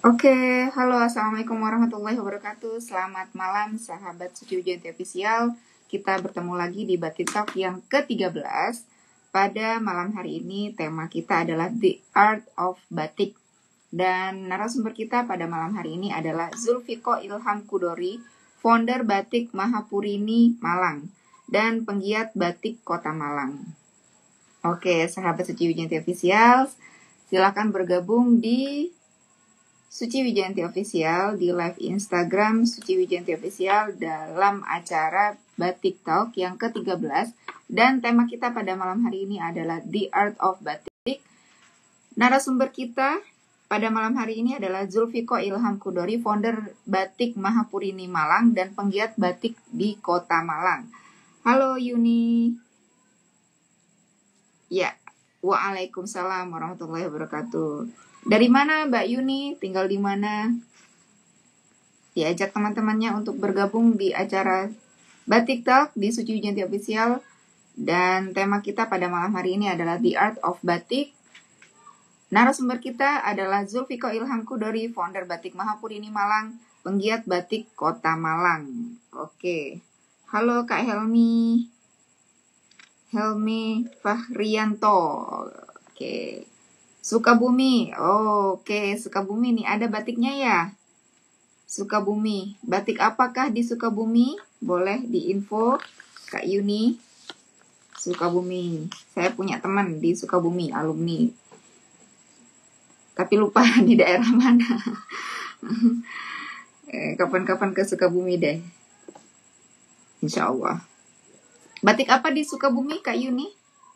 Oke, halo, assalamualaikum warahmatullahi wabarakatuh. Selamat malam, sahabat Suci Wijayanti Official. Kita bertemu lagi di Batik Talk yang ke-13. Pada malam hari ini, tema kita adalah The Art of Batik. Dan narasumber kita pada malam hari ini adalah Zulfikho Ilham Kudori, founder Batik Mahapurini Malang, dan penggiat Batik Kota Malang. Oke, sahabat Suci Wijayanti Official, silakan bergabung di Suci Wijayanti Official di live Instagram Suci Wijayanti Official dalam acara Batik Talk yang ke-13. Dan tema kita pada malam hari ini adalah The Art of Batik. Narasumber kita pada malam hari ini adalah Zulfikho Ilham Kudori, founder Batik Mahapurini Malang dan penggiat batik di Kota Malang. Halo Yuni. Ya, waalaikumsalam warahmatullahi wabarakatuh. Dari mana Mbak Yuni? Tinggal di mana? Diajak teman-temannya untuk bergabung di acara Batik Talk di Suci Wijayanti Official. Dan tema kita pada malam hari ini adalah The Art of Batik. Narasumber kita adalah Zulfikho Ilham Kudori, founder Batik Mahapurini Malang, penggiat batik Kota Malang. Oke. Halo Kak Helmi. Helmi Fahrianto. Oke. Sukabumi. Oke, Sukabumi nih ada batiknya ya. Sukabumi. Batik apakah di Sukabumi? Boleh diinfo Kak Yuni. Sukabumi. Saya punya teman di Sukabumi, alumni. Tapi lupa di daerah mana. Kapan-kapan ke Sukabumi deh. Insya Allah. Batik apa di Sukabumi Kak Yuni?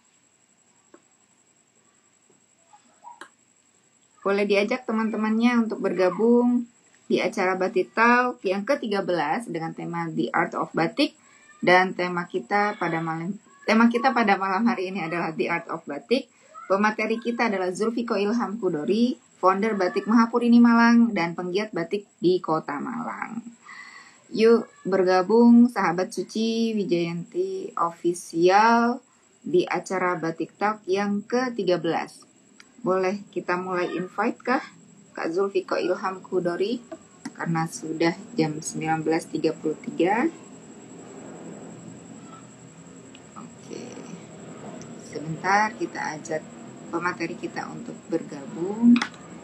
Boleh diajak teman-temannya untuk bergabung di acara Batik Talk yang ke-13 dengan tema The Art of Batik. Dan tema kita pada malam hari ini adalah The Art of Batik. Pemateri kita adalah Zulfikho Ilham Kudori, founder Batik Mahapurini Malang dan penggiat batik di Kota Malang. Yuk bergabung sahabat Suci Wijayanti Official di acara Batik Talk yang ke-13. Boleh kita mulai invite kah Kak Zulfikho Ilham Kudori? Karena sudah jam 19.33. Oke. Sebentar kita ajak pemateri kita untuk bergabung.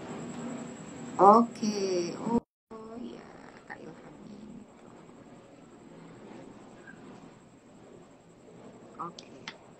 Oke. Oh ya, Kak Ilham ini. Oke.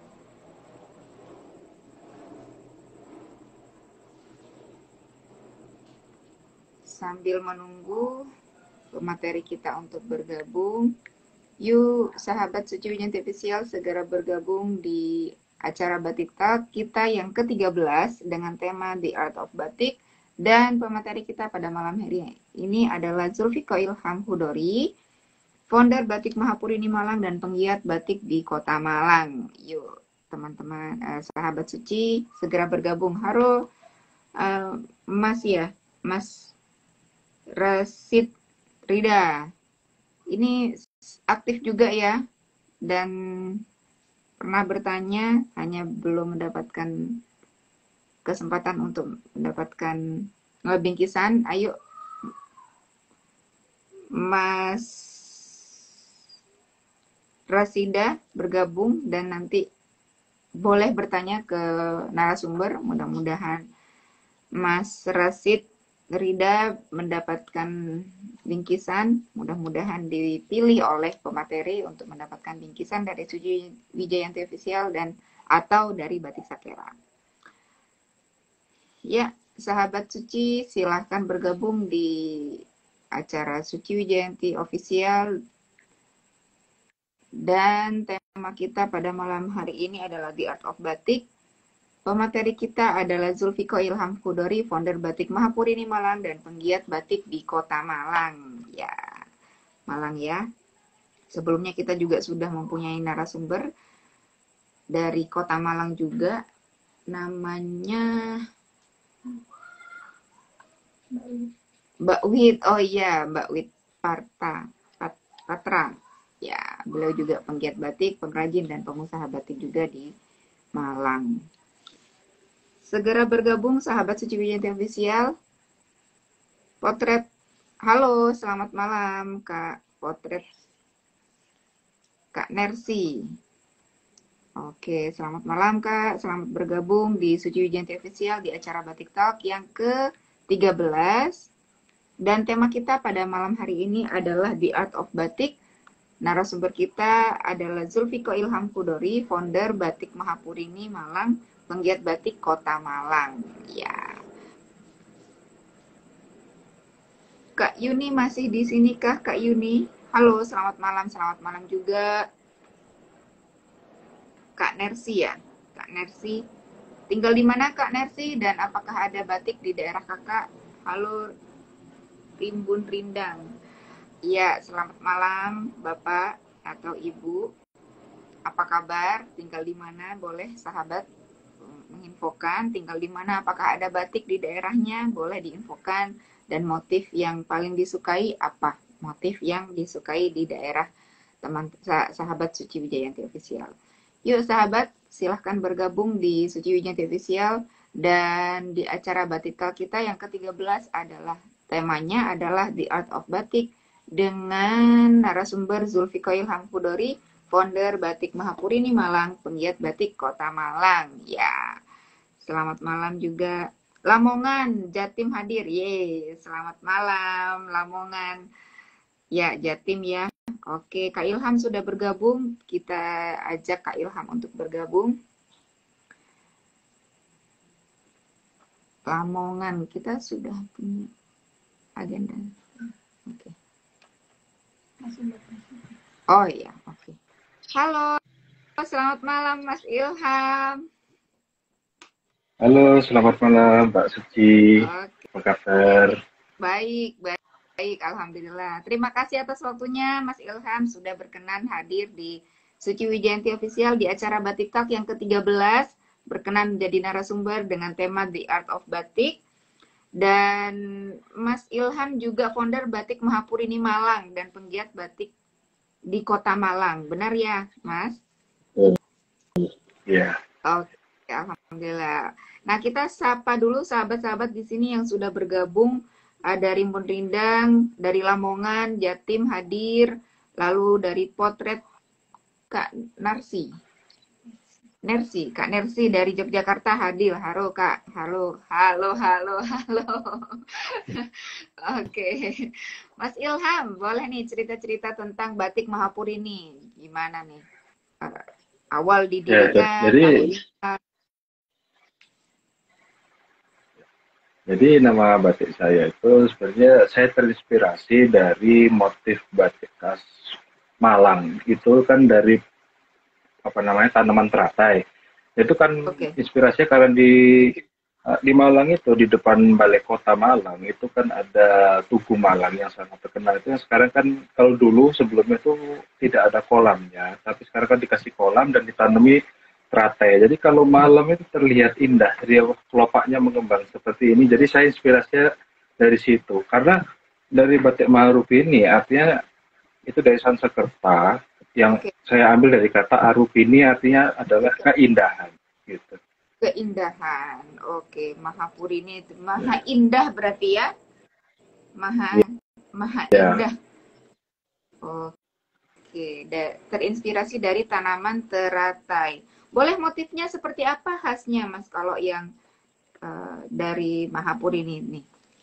Sambil menunggu pemateri kita untuk bergabung, yuk sahabat Suci Wijayanti Official segera bergabung di acara Batik Talk kita yang ke-13 dengan tema The Art of Batik. Dan pemateri kita pada malam hari ini adalah Zulfikho Ilham Kudori, founder Batik Mahapurini Malang dan penggiat batik di Kota Malang. Yuk teman-teman, sahabat Suci segera bergabung. Halo Mas ya, Mas Rasid Rida. Ini aktif juga ya. Dan pernah bertanya, hanya belum mendapatkan kesempatan untuk mendapatkan bingkisan. Ayo Mas Rasida bergabung dan nanti boleh bertanya ke narasumber. Mudah-mudahan Mas Rasid Rida mendapatkan bingkisan, mudah-mudahan dipilih oleh pemateri untuk mendapatkan bingkisan dari Suci Wijayanti Official dan atau dari Batik Sakera. Ya, sahabat Suci silahkan bergabung di acara Suci Wijayanti Official. Dan tema kita pada malam hari ini adalah The Art of Batik. Pemateri kita adalah Zulfikho Ilham Kudori, founder Batik Mahapurini Malang dan penggiat batik di Kota Malang. Ya, Malang ya. Sebelumnya kita juga sudah mempunyai narasumber dari Kota Malang juga. Namanya Mbak Wit. Oh iya, Mbak Wit Patra. Ya, beliau juga penggiat batik, pengrajin dan pengusaha batik juga di Malang. Segera bergabung sahabat Suci Wijayanti Official Potret. Halo, selamat malam Kak. Potret Kak Nersi. Oke, selamat malam Kak. Selamat bergabung di Suci Wijanti Official di acara Batik Talk yang ke-13. Dan tema kita pada malam hari ini adalah The Art of Batik. Narasumber kita adalah Zulfiko Ilham Kudori, founder Batik Mahapurini Malang, penggiat batik Kota Malang. Ya. Kak Yuni masih di sini kah, Kak Yuni? Halo, selamat malam juga. Kak Nersi ya, Kak Nersi. Tinggal di mana Kak Nersi dan apakah ada batik di daerah Kakak? Halo, Rimbun Rindang. Iya, selamat malam Bapak atau Ibu. Apa kabar? Tinggal di mana? Boleh sahabat menginfokan tinggal di mana? Apakah ada batik di daerahnya? Boleh diinfokan. Dan motif yang paling disukai apa? Motif yang disukai di daerah teman sahabat Suci Wijayanti Official. Yuk sahabat, silahkan bergabung di Suci Wijayanti Official. Dan di acara Batik Talk kita yang ke-13 adalah temanya adalah The Art of Batik dengan narasumber Zulfiko Ilham Kudori, founder Batik Mahapurini Malang, penggiat batik Kota Malang. Ya, selamat malam juga. Lamongan, Jatim hadir. Ye, selamat malam Lamongan. Ya, Jatim ya. Oke, Kak Ilham sudah bergabung. Kita ajak Kak Ilham untuk bergabung. Lamongan, kita sudah punya agenda. Oke. Oh iya, oke. Halo, selamat malam Mas Ilham. Halo, selamat malam Mbak Suci. Oke. Apa kabar? Baik, Alhamdulillah. Terima kasih atas waktunya Mas Ilham sudah berkenan hadir di Suci Wijayanti Official di acara Batik Talk yang ke-13. Berkenan menjadi narasumber dengan tema The Art of Batik. Dan Mas Ilham juga founder Batik Mahapurini Malang dan penggiat batik di Kota Malang. Benar ya, Mas? Iya. Oke, alhamdulillah. Nah, kita sapa dulu sahabat-sahabat di sini yang sudah bergabung. Ada Rimbun Rindang, dari Lamongan, Jatim hadir, lalu dari Potret Kak Narsi. Kak Nersi dari Yogyakarta hadir. Halo Kak, halo. Oke, Mas Ilham, boleh nih cerita-cerita tentang batik Mahapurini. Gimana nih? Awal Ya, didirikan, jadi nama batik saya itu sebenarnya saya terinspirasi dari motif batik khas Malang. Itu kan dari tanaman teratai. Itu kan inspirasinya karena di Malang itu di depan Balai Kota Malang itu kan ada Tugu Malang yang sangat terkenal itu yang sekarang kan kalau dulu sebelumnya itu tidak ada kolamnya tapi sekarang kan dikasih kolam dan ditanami teratai. Jadi kalau malam itu terlihat indah, dia kelopaknya mengembang seperti ini. Jadi saya inspirasinya dari situ karena dari batik Maharuf ini artinya itu dari Sanskerta yang saya ambil dari kata Arupini artinya adalah keindahan gitu. Keindahan. Oke, Mahapurini itu maha indah berarti ya? Maha indah. Oke, terinspirasi dari tanaman teratai. Boleh motifnya seperti apa khasnya, Mas, kalau yang dari Mahapurini ini?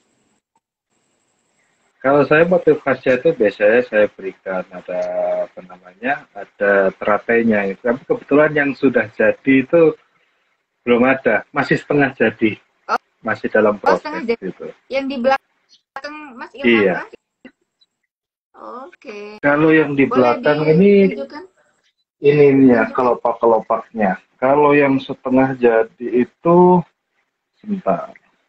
Kalau saya motif khasnya itu biasanya saya berikan ada ada teratainya. Tapi kebetulan yang sudah jadi itu belum ada, masih setengah jadi, masih dalam proses gitu. Yang di belakang Mas Ilham? Iya. Oke. Kalau yang di belakang ini ya kelopak-kelopaknya. Kalau yang setengah jadi itu sebentar.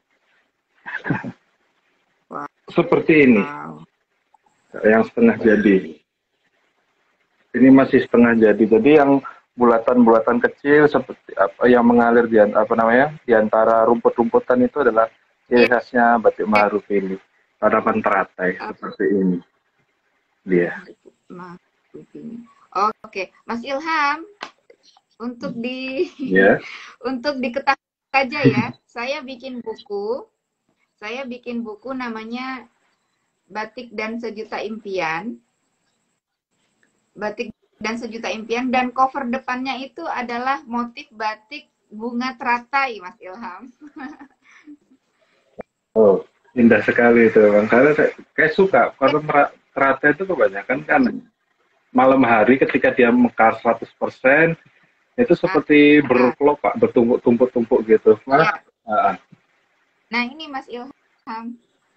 Seperti ini. Yang setengah jadi. Ini masih setengah jadi. Jadi yang bulatan-bulatan kecil seperti apa yang mengalir di antara rumput-rumputan itu adalah ciri khasnya batik Maharuf ini. Tanaman teratai seperti ini. Dia. Oke, Mas Ilham, untuk untuk diketahui saja ya, saya bikin buku Saya bikin buku namanya Batik dan Sejuta Impian. Batik dan Sejuta Impian, dan cover depannya itu adalah motif batik bunga teratai, Mas Ilham. Oh, indah sekali itu, Bang. Karena saya kayak suka, karena teratai itu kebanyakan kan malam hari ketika dia mekar 100%, itu seperti berkelopak, bertumpuk-tumpuk gitu. Nah, ya. Nah ini Mas Ilham,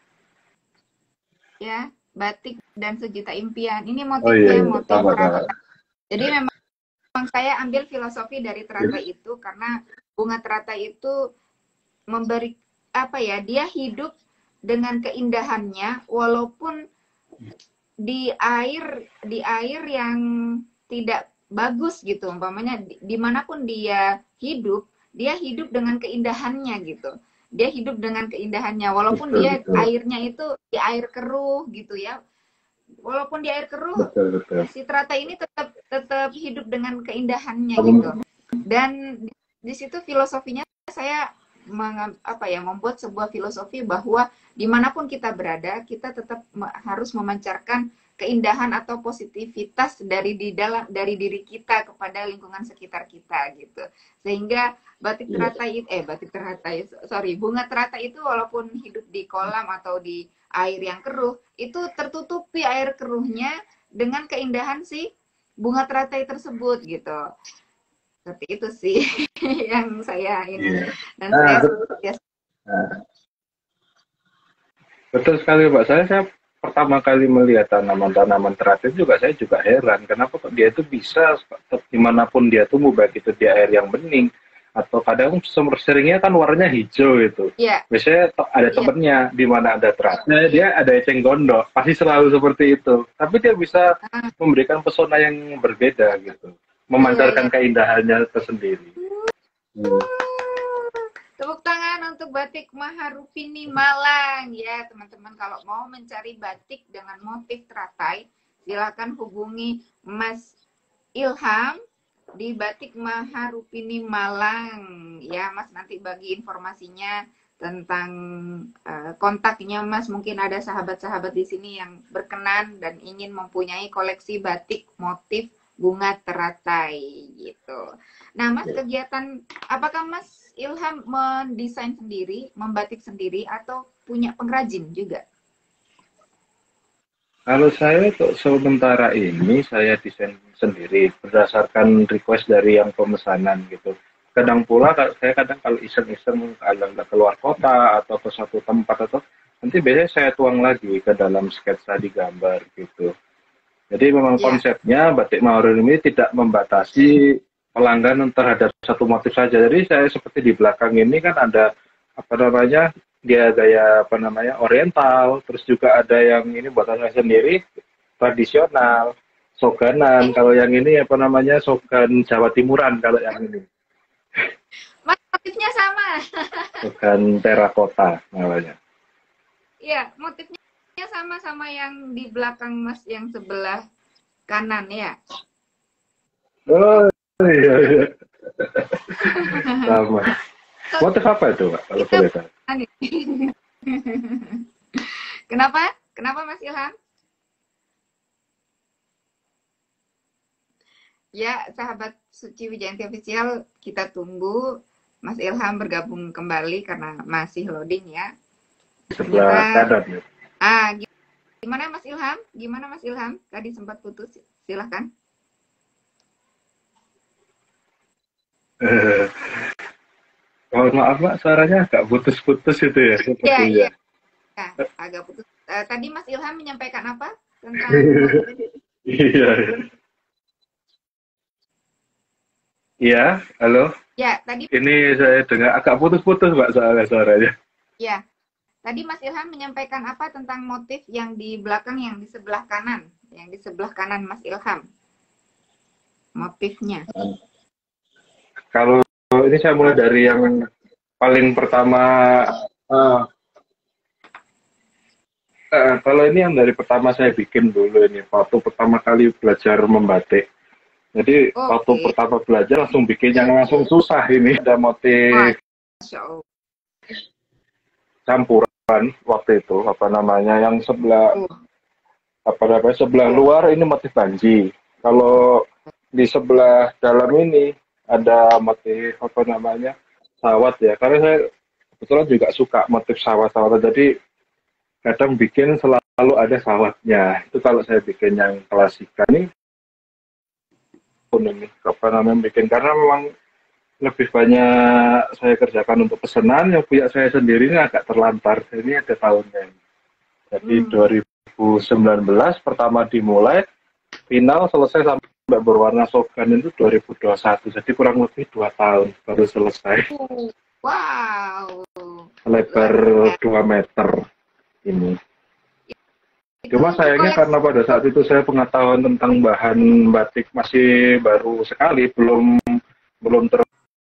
ya, Batik dan Sejuta Impian. Ini motifnya motif teratai. Jadi memang saya ambil filosofi dari teratai itu karena bunga teratai itu memberi apa ya? Dia hidup dengan keindahannya walaupun di air yang tidak bagus gitu. Umpamanya dimanapun dia hidup dengan keindahannya gitu. Dia hidup dengan keindahannya walaupun dia airnya itu di air keruh gitu ya. Walaupun di air keruh, si teratai ini tetap hidup dengan keindahannya gitu. Dan di situ filosofinya saya membuat sebuah filosofi bahwa dimanapun kita berada, kita tetap harus memancarkan keindahan atau positivitas dari diri kita kepada lingkungan sekitar kita gitu. Sehingga bunga teratai itu walaupun hidup di kolam atau di air yang keruh, itu tertutupi air keruhnya dengan keindahan si bunga teratai tersebut gitu. Seperti itu sih yang saya ini. Dan saya betul sekali, Pak. Saya pertama kali melihat tanaman-tanaman teratai juga, saya juga heran kenapa kok dia itu bisa dimanapun dia tumbuh, baik itu di air yang bening atau kadang seringnya kan warnanya hijau itu. Biasanya ada temennya di mana ada teratai, dia ada eceng gondok, pasti selalu seperti itu. Tapi dia bisa memberikan pesona yang berbeda gitu, memancarkan keindahannya tersendiri. Tepuk tangan untuk Batik Maharupini Malang ya teman-teman. Kalau mau mencari batik dengan motif teratai, silakan hubungi Mas Ilham di Batik Maharupini Malang ya Mas. Nanti bagi informasinya tentang kontaknya Mas. Mungkin ada sahabat-sahabat di sini yang berkenan dan ingin mempunyai koleksi batik motif bunga teratai gitu. Nah Mas, kegiatan apakah Mas Ilham mendesain sendiri, membatik sendiri, atau punya pengrajin juga? Kalau saya untuk sementara ini saya desain sendiri berdasarkan request dari yang pemesanan gitu. Kadang pula saya kalau iseng-iseng kalau keluar kota atau ke suatu tempat atau nanti biasanya saya tuang lagi ke dalam sketsa di gambar gitu. Jadi memang konsepnya Batik Maharupini ini tidak membatasi pelanggan terhadap satu motif saja. Jadi saya seperti di belakang ini kan ada dia gaya oriental, terus juga ada yang ini buatan saya sendiri tradisional, soganan. Kalau yang ini sogan Jawa Timuran kalau yang ini. Motifnya sama. Sogan terakota namanya. Iya, motifnya sama yang di belakang Mas yang sebelah kanan ya. Oh iya. Sama. Motif apa itu, Pak? Kalau boleh tahu. Kenapa Mas Ilham? Ya, sahabat Suci Wijayanti Official, kita tunggu Mas Ilham bergabung kembali karena masih loading ya. Sebelah kanan ya. Gimana Mas Ilham? Tadi sempat putus, silahkan. Maaf Pak, suaranya agak putus-putus itu ya. Iya. Agak putus. Tadi Mas Ilham menyampaikan apa tentang? Iya. Iya, halo. Ya, tadi. Ini saya dengar agak putus-putus Pak soalnya suaranya. Ya. Tadi Mas Ilham menyampaikan apa tentang motif yang di belakang, yang di sebelah kanan? Yang di sebelah kanan Mas Ilham. Motifnya. Kalau ini saya mulai dari yang paling pertama. Kalau ini yang dari pertama saya bikin dulu ini. Waktu pertama kali belajar membatik. Jadi waktu pertama belajar langsung bikin yang langsung susah ini. Ada motif campuran waktu itu apa namanya yang sebelah Oh, apa namanya sebelah luar ini motif banji. Kalau di sebelah dalam ini ada motif apa namanya sawat ya. Karena saya kebetulan juga suka motif sawat-sawat. Jadi kadang bikin selalu ada sawatnya. Itu kalau saya bikin yang klasika ini ini apa namanya bikin karena memang lebih banyak saya kerjakan untuk pesanan yang punya saya sendiri ini agak terlantar. Ini ada tahunnya. Jadi hmm. 2019 pertama dimulai, final selesai sampai berwarna sogan itu 2021. Jadi kurang lebih 2 tahun baru selesai. Wow, Lebar luar biasa. 2 meter ini. Itu Cuma untuk sayangnya koleksi. karena pada saat itu saya pengetahuan tentang bahan batik masih baru sekali, belum belum ter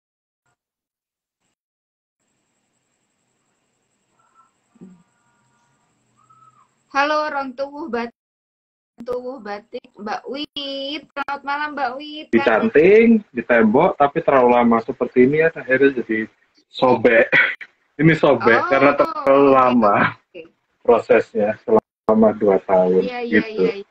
Halo, orang tubuh batik, Mbak Wit. Selamat malam, Mbak Wit. Kami dicanting di tembok, tapi terlalu lama seperti ini ya akhirnya jadi sobek. Ini sobek karena terlalu oh, oke, lama oke. prosesnya selama 2 tahun Iya, iya, gitu. iya, iya.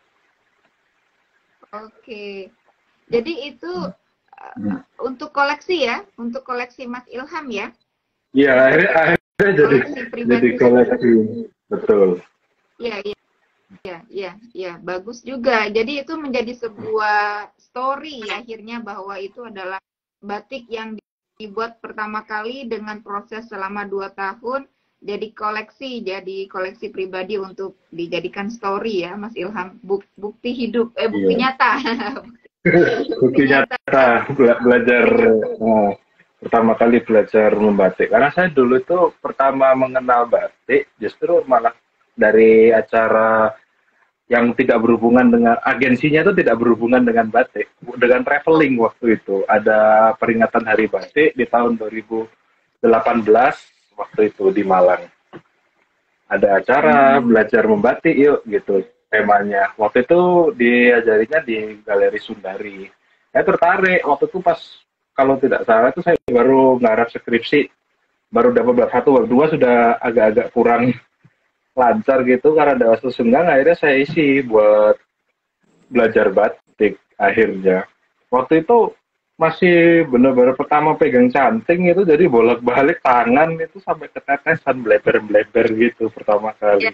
Oke. Jadi itu untuk koleksi ya, untuk koleksi Mas Ilham ya, Iya, untuk akhirnya koleksi jadi pribadi. koleksi. Betul. Iya, iya, iya, iya, iya, bagus juga. Jadi itu menjadi sebuah story akhirnya bahwa itu adalah batik yang dibuat pertama kali dengan proses selama 2 tahun jadi koleksi pribadi untuk dijadikan story ya, Mas Ilham. Bukti hidup, bukti Iya. nyata, bukti Bukti nyata. nyata belajar nah, pertama kali belajar membatik. Karena saya dulu itu pertama mengenal batik justru malah dari acara yang tidak berhubungan dengan agensinya itu tidak berhubungan dengan batik, dengan Oh, traveling waktu itu. Ada peringatan Hari Batik di tahun 2018 waktu itu di Malang. Ada acara hmm, belajar membatik yuk gitu temanya. Waktu itu diajarinya di Galeri Sundari. Saya tertarik waktu itu pas kalau tidak salah itu saya baru ngarap skripsi, baru dapat bab satu, bab dua sudah agak-agak kurang lancar gitu karena ada waktu senggang akhirnya saya isi buat belajar batik akhirnya. Waktu itu masih benar-benar pertama pegang canting itu jadi bolak-balik tangan itu sampai ketetesan bleber-bleber gitu pertama ya, kali.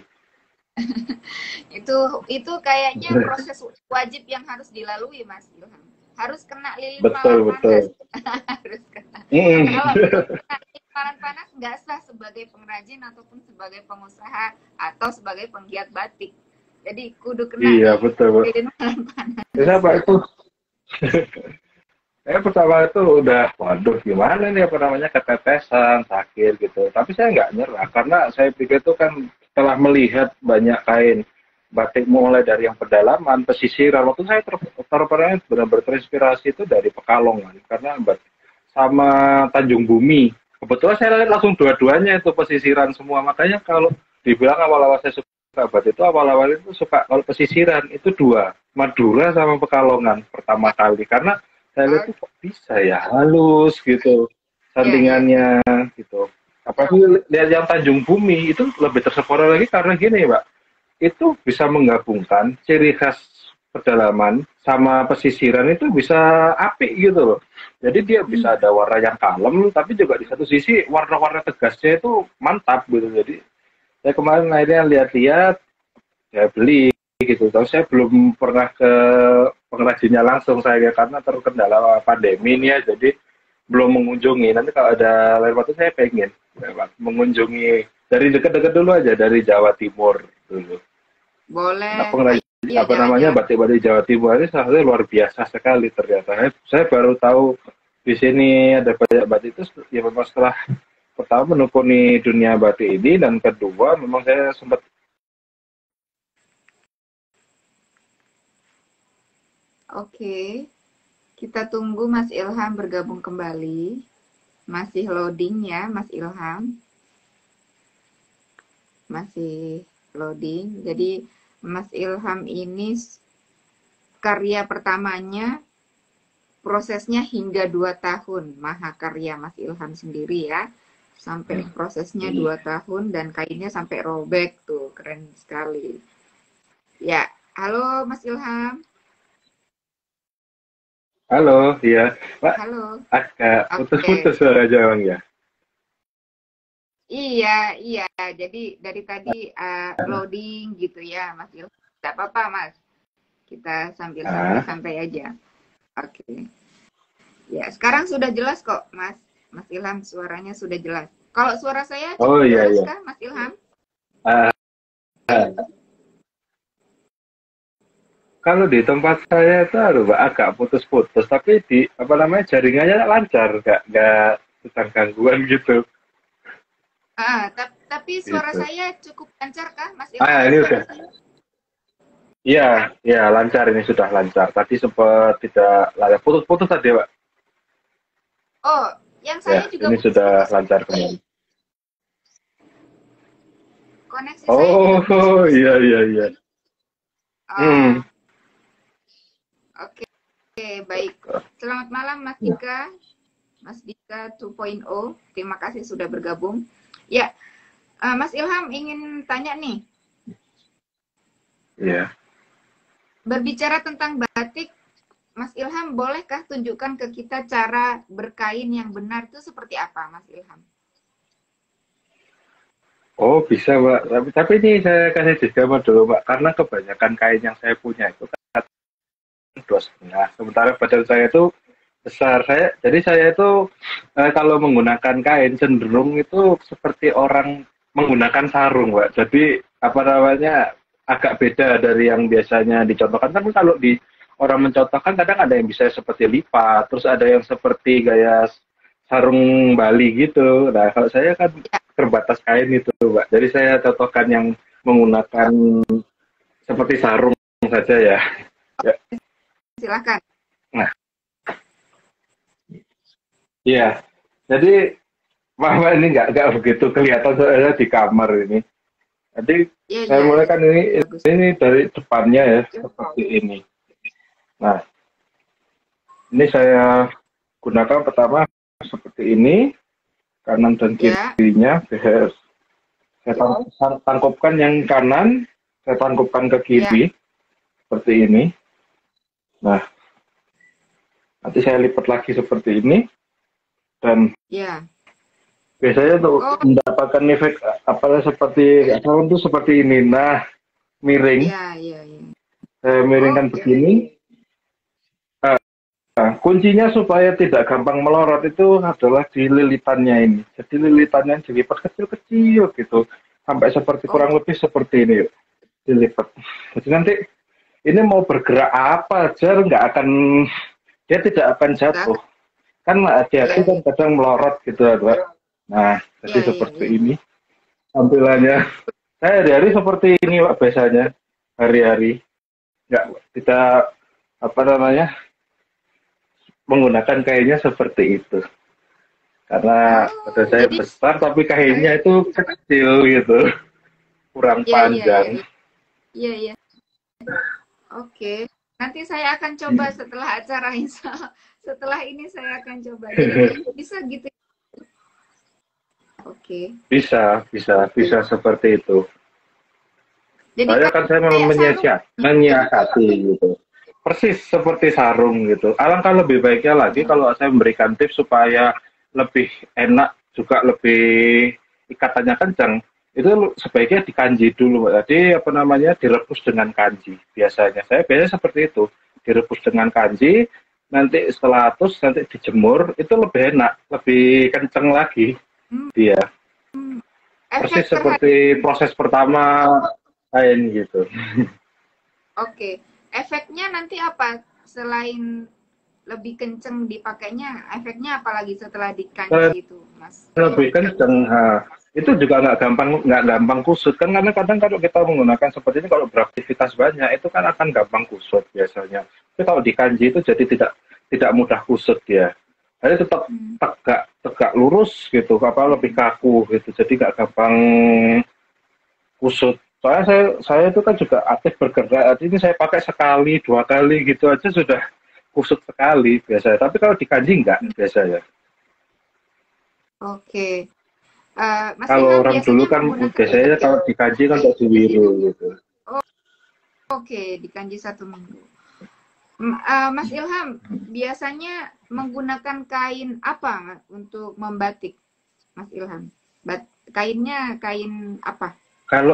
itu kayaknya proses wajib yang harus dilalui, Mas Ilham. Harus kena lilin malam Betul, panas. betul. Harus kena. Kalau Mm. belum kena lilin malam panas, nggak sah sebagai pengrajin ataupun sebagai pengusaha atau sebagai penggiat batik. Jadi kudu kena Iya, nih betul. lilin malam panas. Kenapa itu? Saya pertama itu udah, waduh gimana nih apa namanya ketetesan, sakit gitu. Tapi saya nggak nyerah karena saya pikir itu kan setelah melihat banyak kain batik mulai dari yang pedalaman, pesisiran. Waktu saya terpernah benar-benar terinspirasi itu dari Pekalongan karena sama Tanjung Bumi. Kebetulan saya lihat langsung dua-duanya itu pesisiran semua. Makanya kalau dibilang awal-awal saya suka batik itu awal-awal itu suka kalau pesisiran itu dua, Madura sama Pekalongan pertama kali karena saya lihat Oh, tuh kok bisa ya halus gitu iya, iya, iya. sandingannya gitu. Apalagi lihat yang Tanjung Bumi itu lebih tersepora lagi karena gini Pak, itu bisa menggabungkan ciri khas pedalaman sama pesisiran itu bisa apik gitu loh. Jadi dia bisa Hmm. ada warna yang kalem tapi juga di satu sisi warna-warna tegasnya itu mantap gitu. Jadi saya kemarin akhirnya lihat-lihat saya beli gitu. Tapi saya belum pernah ke pengrajinnya langsung saya karena terkendala pandemi ini ya, jadi belum mengunjungi. Nanti kalau ada lain waktu saya pengen lewat mengunjungi dari dekat-dekat dulu aja dari Jawa Timur dulu. Nah, Boleh. pengrajin Ayo apa namanya jalan-jalan. batik-batik Jawa Timur ini salah luar biasa sekali ternyata. Saya baru tahu di sini ada banyak batik itu ya memang setelah pertama menekuni dunia batik ini dan kedua memang saya sempat Oke, kita tunggu Mas Ilham bergabung kembali. Masih loading ya, Mas Ilham. Masih loading. Jadi Mas Ilham ini karya pertamanya prosesnya hingga 2 tahun. Mahakarya Mas Ilham sendiri ya. sampai prosesnya 2 tahun dan kainnya sampai robek tuh, keren sekali. Ya, halo Mas Ilham. Halo, iya. Pak, Halo. agak Oke. putus-putus suara Jawang ya. Iya, iya. Jadi dari tadi loading gitu ya, Mas Ilham. Tidak apa-apa, Mas. Kita sambil Ah, santai-santai aja. Oke. Ya, sekarang sudah jelas kok, Mas. Mas Ilham, suaranya sudah jelas. Kalau suara saya oh cukup iya jelas iya. kah, Mas Ilham? Ah, ah. Kalau di tempat saya itu aduh, Pak, agak putus-putus, tapi di apa namanya jaringannya lancar, nggak sedang gangguan gitu. Tapi suara Gitu. saya cukup lancar kah, Mas Ilham? Ini udah. Iya, iya lancar ini sudah lancar. Tadi sempat tidak lancar, putus-putus tadi, Pak. Oh, yang Ya, saya juga ini sudah putus-putus. lancar kembali. Koneksi saya juga Oh, putus-putus. iya iya iya. Hmm. Ah, oke, baik. Selamat malam, Mas Dika. Mas Dika 2.0. Terima kasih sudah bergabung. Ya, Mas Ilham ingin tanya nih, Iya. berbicara tentang batik, Mas Ilham bolehkah tunjukkan ke kita cara berkain yang benar itu seperti apa, Mas Ilham? Oh bisa Mbak, tapi ini saya kasih disclaimer dulu Mbak, karena kebanyakan kain yang saya punya itu kan 2,5. Sementara badan saya itu besar. Jadi saya itu kalau menggunakan kain cenderung itu seperti orang menggunakan sarung Mbak. Jadi apa namanya agak beda dari yang biasanya dicontohkan. Kan kalau di orang mencontohkan kadang ada yang bisa seperti lipat, terus ada yang seperti gaya sarung Bali gitu. Nah kalau saya kan terbatas kain itu Mbak. Jadi saya contohkan yang menggunakan seperti sarung saja ya. Ya. Silakan. Nah, iya. Jadi Mama ini nggak begitu kelihatan soalnya di kamar ini. Jadi Iya, saya iya, mulai iya. kan Bagus. ini dari depannya ya seperti ini. Nah, ini saya gunakan pertama seperti ini, kanan dan Ya, kirinya. Saya tangkupkan yang kanan, saya tangkupkan ke ya, kiri seperti ini. Nah, nanti saya lipat lagi seperti ini dan ya. biasanya untuk Oh, mendapatkan efek apa seperti itu seperti ini. Nah, miring, ya, ya, ya. saya miringkan Oke. begini. Nah, kuncinya supaya tidak gampang melorot itu adalah di lilitannya ini. Jadi lilitannya dilipat kecil-kecil gitu, sampai seperti kurang Oke. lebih seperti ini, yuk. Dilipat. Jadi nanti ini mau bergerak apa aja nggak akan, dia tidak akan jatuh. Silakan. Kan hati-hati Ya, kan kadang melorot gitu, Pak. Nah, ya, jadi ya, seperti ya. ini tampilannya. Saya hari-hari seperti ini, Pak, biasanya. Hari-hari. Nggak, kita, apa namanya, menggunakan kainnya seperti itu. Karena pada Oh, saya jadi besar, tapi kainnya itu kecil gitu. Kurang ya, ya, ya, panjang. ya. Iya, iya. Oke. Nanti saya akan coba setelah acara ini. Setelah ini saya akan coba. Jadi bisa gitu. Oke. Bisa, bisa, bisa seperti itu. Jadi Saya memang kayak sarung. menyiasati gitu. Persis seperti sarung gitu. Alangkah lebih baiknya lagi kalau saya memberikan tips supaya lebih enak, juga lebih ikatannya kencang. Itu sebaiknya dikanji dulu. Jadi apa namanya direbus dengan kanji biasanya. Saya biasanya seperti itu. Direbus dengan kanji, nanti setelah terus nanti dijemur itu lebih enak, lebih kencang lagi Hmm, dia. efek Persis terhadap. seperti proses pertama kain gitu. Oke. Efeknya nanti apa? Selain lebih kenceng dipakainya, efeknya apa lagi setelah dikanji itu, Mas Lebih Ilham? kenceng. Itu juga nggak gampang kusut kan, karena kadang kalau kita menggunakan seperti ini kalau beraktivitas banyak itu kan akan gampang kusut biasanya. Tapi kalau di kanji itu jadi tidak mudah kusut dia. Jadi tetap Hmm. tegak tegak lurus gitu, apa lebih kaku gitu. Jadi nggak gampang kusut. Soalnya saya itu kan juga aktif bergerak. Jadi ini saya pakai sekali, 2 kali gitu aja sudah kusut sekali biasanya. Tapi kalau di kanji nggak biasanya. Oke. Mas Kalau Ilham orang dulu biasanya kan menggunakan biasanya kalau dikaji kan untuk biru gitu. oke di kanji 1 minggu. Mas Ilham biasanya menggunakan kain apa untuk membatik, Mas Ilham? Kainnya kain apa? Kalau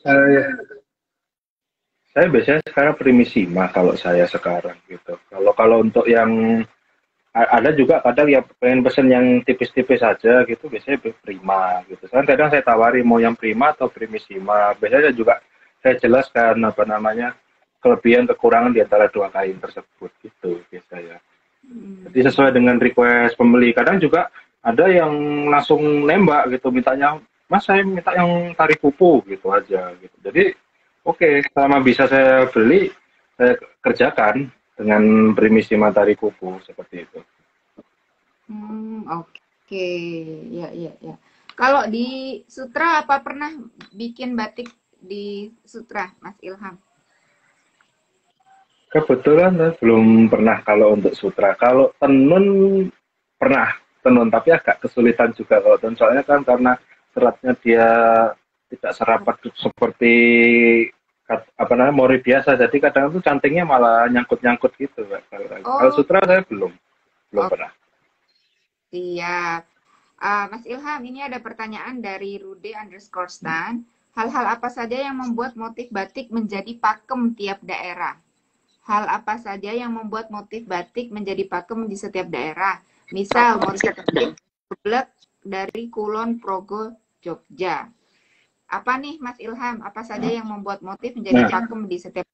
saya biasanya sekarang primisima kalau saya sekarang gitu. Kalau untuk yang ada juga kadang yang pengen pesen yang tipis-tipis aja gitu, biasanya prima gitu. Kan kadang saya tawari mau yang prima atau primisima. Biasanya juga saya jelaskan apa namanya kelebihan kekurangan di antara dua kain tersebut gitu biasanya. Jadi sesuai dengan request pembeli. Kadang juga ada yang langsung nembak gitu, mintanya, Mas saya minta yang tari kupu gitu aja gitu. Jadi oke, selama bisa saya beli, saya kerjakan dengan primisima tari kupu seperti itu. Oke. Ya, ya, ya. Kalau di sutra apa pernah bikin batik di sutra, Mas Ilham? Kebetulan saya belum pernah kalau untuk sutra. Kalau tenun pernah tenun, tapi agak kesulitan juga kalau tenun. Soalnya kan karena seratnya dia tidak serapat seperti apa namanya mori biasa. Jadi kadang tuh cantingnya malah nyangkut-nyangkut gitu. Kalau Oh, sutra saya belum oh, pernah. siap. Mas Ilham, ini ada pertanyaan dari Rude_Stan. Hal-hal apa saja yang membuat motif batik menjadi pakem tiap daerah? Hal apa saja yang membuat motif batik menjadi pakem di setiap daerah? Misal motif geblek dari Kulon Progo, Jogja. Apa nih Mas Ilham? Apa saja yang membuat motif menjadi Nah, pakem di setiap.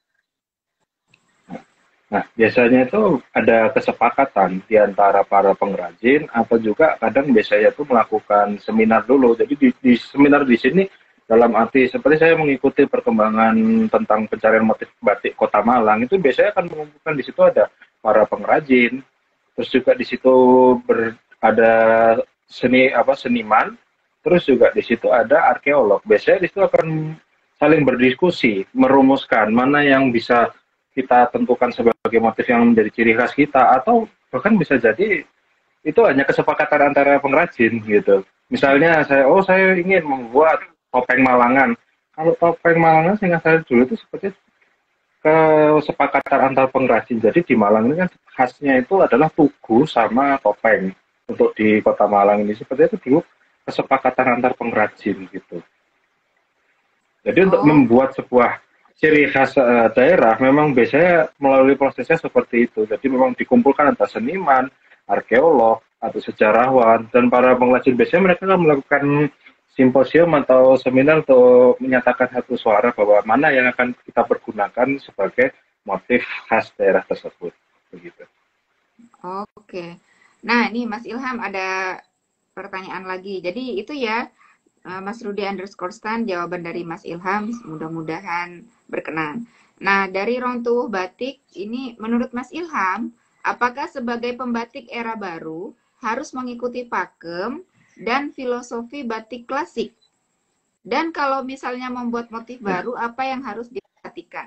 Nah, biasanya itu ada kesepakatan di antara para pengrajin atau juga kadang biasanya itu melakukan seminar dulu. Jadi di seminar di sini dalam arti seperti saya mengikuti perkembangan tentang pencarian motif batik Kota Malang itu biasanya akan mengumpulkan di situ ada para pengrajin, terus juga di situ ada seniman, terus juga di situ ada arkeolog. Biasanya di situ akan saling berdiskusi, merumuskan mana yang bisa kita tentukan sebagai motif yang menjadi ciri khas kita, atau bahkan bisa jadi itu hanya kesepakatan antara pengrajin gitu. Misalnya saya ingin membuat topeng Malangan. Kalau topeng Malangan saya dulu itu seperti kesepakatan antar pengrajin. Jadi di Malang ini kan khasnya itu adalah tugu sama topeng. Untuk di Kota Malang ini seperti itu dulu kesepakatan antar pengrajin gitu. Jadi untuk Oh, membuat sebuah ciri khas daerah memang biasanya melalui prosesnya seperti itu. Jadi memang dikumpulkan antara seniman, arkeolog, atau sejarawan, dan para pengrajin biasanya mereka akan melakukan simposium atau seminar untuk menyatakan satu suara bahwa mana yang akan kita pergunakan sebagai motif khas daerah tersebut. Begitu. oke. Nah, ini Mas Ilham ada pertanyaan lagi. Jadi itu ya, Mas Rudy_Stan, jawaban dari Mas Ilham, mudah-mudahan berkenan. Nah, dari Rontuh Batik, ini menurut Mas Ilham, apakah sebagai pembatik era baru harus mengikuti pakem dan filosofi batik klasik? Dan kalau misalnya membuat motif baru, apa yang harus diperhatikan?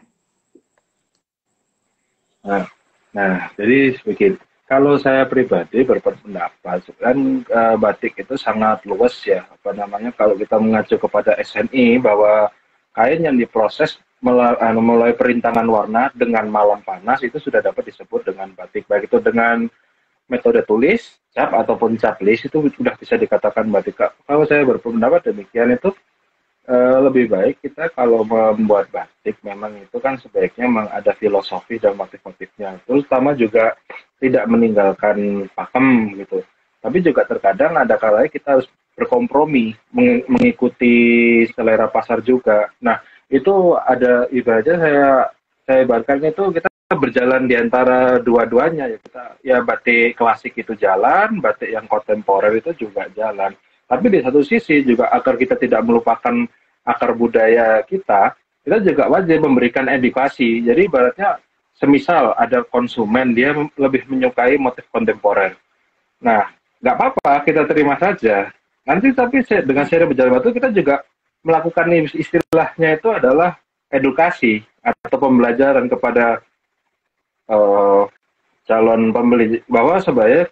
Nah, jadi begini. Kalau saya pribadi berpendapat, kan batik itu sangat luas ya. Apa namanya? Kalau kita mengacu kepada SNI bahwa kain yang diproses mulai perintangan warna dengan malam panas itu sudah dapat disebut dengan batik. Baik itu dengan metode tulis, cap ataupun caplis itu sudah bisa dikatakan batik. Kalau saya berpendapat demikian itu lebih baik kita kalau membuat batik memang itu kan sebaiknya memang ada filosofi dan motif-motifnya. Terutama juga tidak meninggalkan pakem gitu. Tapi juga terkadang ada kalanya kita harus berkompromi mengikuti selera pasar juga. Nah, itu ada ibaratnya saya ibaratkan itu kita berjalan di antara dua-duanya ya kita ya batik klasik itu jalan, batik yang kontemporer itu juga jalan. Tapi di satu sisi juga agar kita tidak melupakan akar budaya kita juga wajib memberikan edukasi. Jadi ibaratnya semisal ada konsumen dia lebih menyukai motif kontemporer. Nah, nggak apa-apa kita terima saja. Nanti tapi dengan seri berjalan waktu kita juga melakukan istilahnya itu adalah edukasi atau pembelajaran kepada uh, calon pembeli bahwa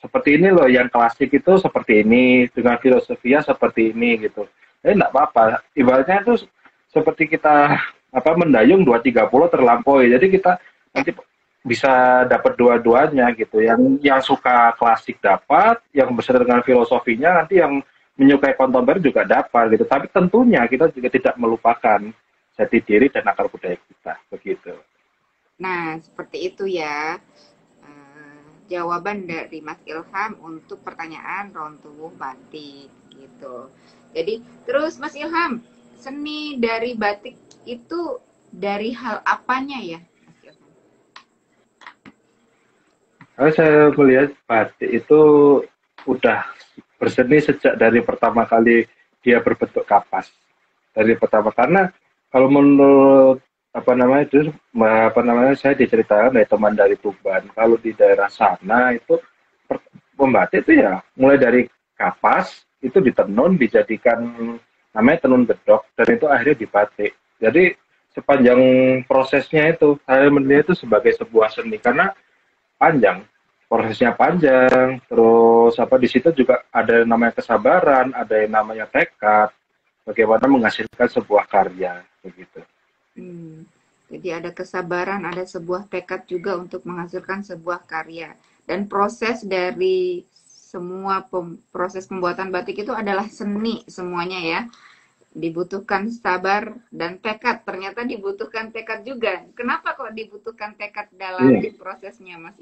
seperti ini loh, yang klasik itu seperti ini, dengan filosofia seperti ini gitu. Jadi enggak apa-apa. Ibaratnya itu seperti kita apa mendayung 230 terlampaui. Jadi kita nanti bisa dapat dua-duanya gitu. Yang suka klasik dapat, yang bersama dengan filosofinya nanti yang menyukai kontemporer juga dapat gitu. Tapi tentunya kita juga tidak melupakan jati diri dan akar budaya kita begitu. Nah, seperti itu ya. Jawaban dari Mas Ilham untuk pertanyaan Rontuwuh Batik gitu. Jadi, terus Mas Ilham, seni dari batik itu dari hal apanya ya, Mas Ilham? Kalau saya melihat batik itu udah berseni sejak dari pertama kali dia berbentuk kapas. Dari pertama karena kalau menurut apa namanya itu apa namanya saya diceritakan dari teman dari Tuban kalau di daerah sana itu membatik itu ya mulai dari kapas itu ditenun dijadikan namanya tenun bedok dan itu akhirnya dibatik. Jadi sepanjang prosesnya itu saya melihat itu sebagai sebuah seni karena panjang, prosesnya panjang, terus apa di situ juga ada yang namanya kesabaran, ada yang namanya tekad, bagaimana menghasilkan sebuah karya begitu. Hmm, jadi ada kesabaran, ada sebuah tekad juga untuk menghasilkan sebuah karya. Dan proses dari semua proses pembuatan batik itu adalah seni semuanya ya. Dibutuhkan sabar dan tekad. Ternyata dibutuhkan tekad juga. Kenapa kok dibutuhkan tekad dalam Iya. prosesnya, Mas?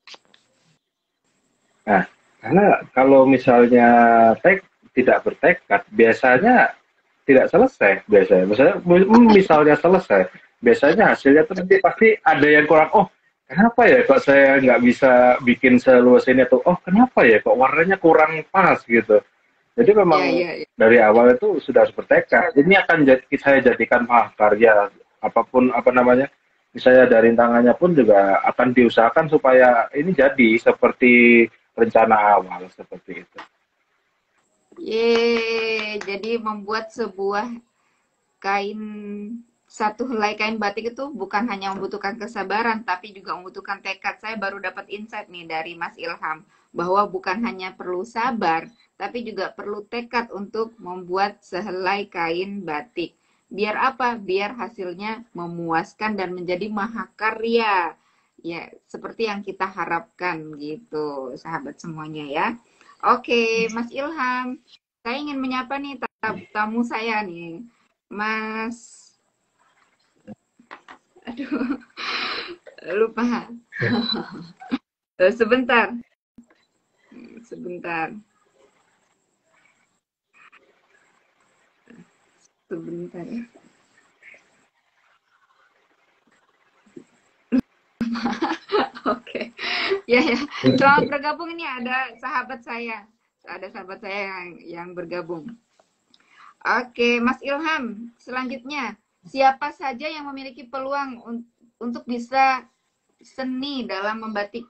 Nah, karena kalau misalnya tidak bertekad, biasanya tidak selesai. Biasanya, misalnya selesai, biasanya hasilnya tuh nanti pasti ada yang kurang. Oh, kenapa ya kok saya nggak bisa bikin seluas ini tuh? Oh, kenapa ya kok warnanya kurang pas gitu. Jadi Ya, memang ya, ya. dari awal itu sudah harus bertekad. Ini akan saya jadikan karya apapun apa namanya. Misalnya dari tangannya pun juga akan diusahakan supaya ini jadi seperti rencana awal seperti itu. Jadi membuat sebuah kain, satu helai kain batik itu bukan hanya membutuhkan kesabaran, tapi juga membutuhkan tekad. Saya baru dapat insight nih dari Mas Ilham, bahwa bukan hanya perlu sabar, tapi juga perlu tekad untuk membuat sehelai kain batik. Biar apa? Biar hasilnya memuaskan dan menjadi mahakarya. Ya, seperti yang kita harapkan gitu, sahabat semuanya ya. Oke, Mas Ilham, saya ingin menyapa nih tamu saya nih, Mas. Aduh, lupa. Sebentar, sebentar, sebentar ya. Oke, ya ya. Selamat bergabung, ini ada sahabat saya, yang bergabung. Oke, Mas Ilham, selanjutnya siapa saja yang memiliki peluang untuk bisa seni dalam membatik?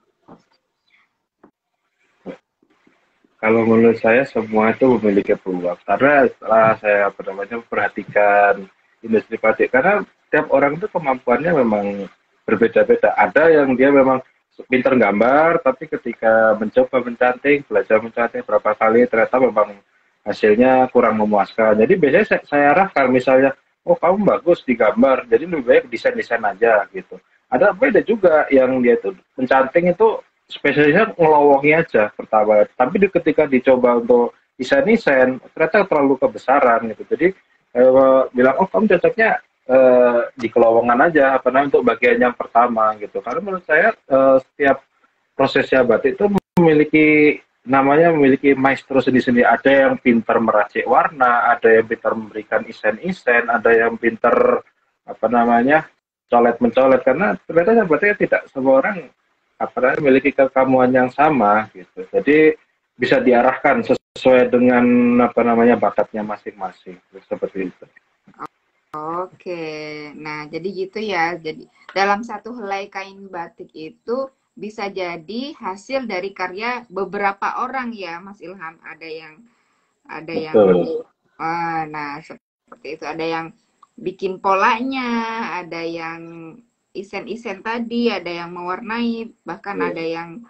Kalau menurut saya semua itu memiliki peluang karena setelah saya apa namanya perhatikan industri batik karena tiap orang itu kemampuannya memang berbeda-beda. Ada yang dia memang pintar gambar tapi ketika mencoba mencanting, belajar mencanting berapa kali ternyata memang hasilnya kurang memuaskan. Jadi biasanya saya arahkan misalnya, oh kamu bagus di gambar, jadi lebih baik desain-desain aja gitu. Ada beda juga yang dia itu mencanting itu spesialisnya ngelowongi aja pertama. Tapi ketika dicoba untuk desain-desain, ternyata terlalu kebesaran gitu. Jadi bilang, oh kamu cocoknya di kelowongan aja, apa namanya untuk bagian yang pertama gitu. Karena menurut saya setiap prosesnya batik itu memiliki maestro sendiri-sendiri. Ada yang pintar meracik warna, ada yang pintar memberikan isen-isen, ada yang pintar apa namanya colet mencolet karena ternyata batik tidak semua orang apa namanya memiliki kekamuan yang sama gitu. Jadi bisa diarahkan sesuai dengan apa namanya bakatnya masing-masing seperti itu. Oke, nah jadi gitu ya. Jadi dalam satu helai kain batik itu bisa jadi hasil dari karya beberapa orang ya, Mas Ilham. Ada yang Betul. nah seperti itu. Ada yang bikin polanya, ada yang isen-isen tadi, ada yang mewarnai, bahkan ada yang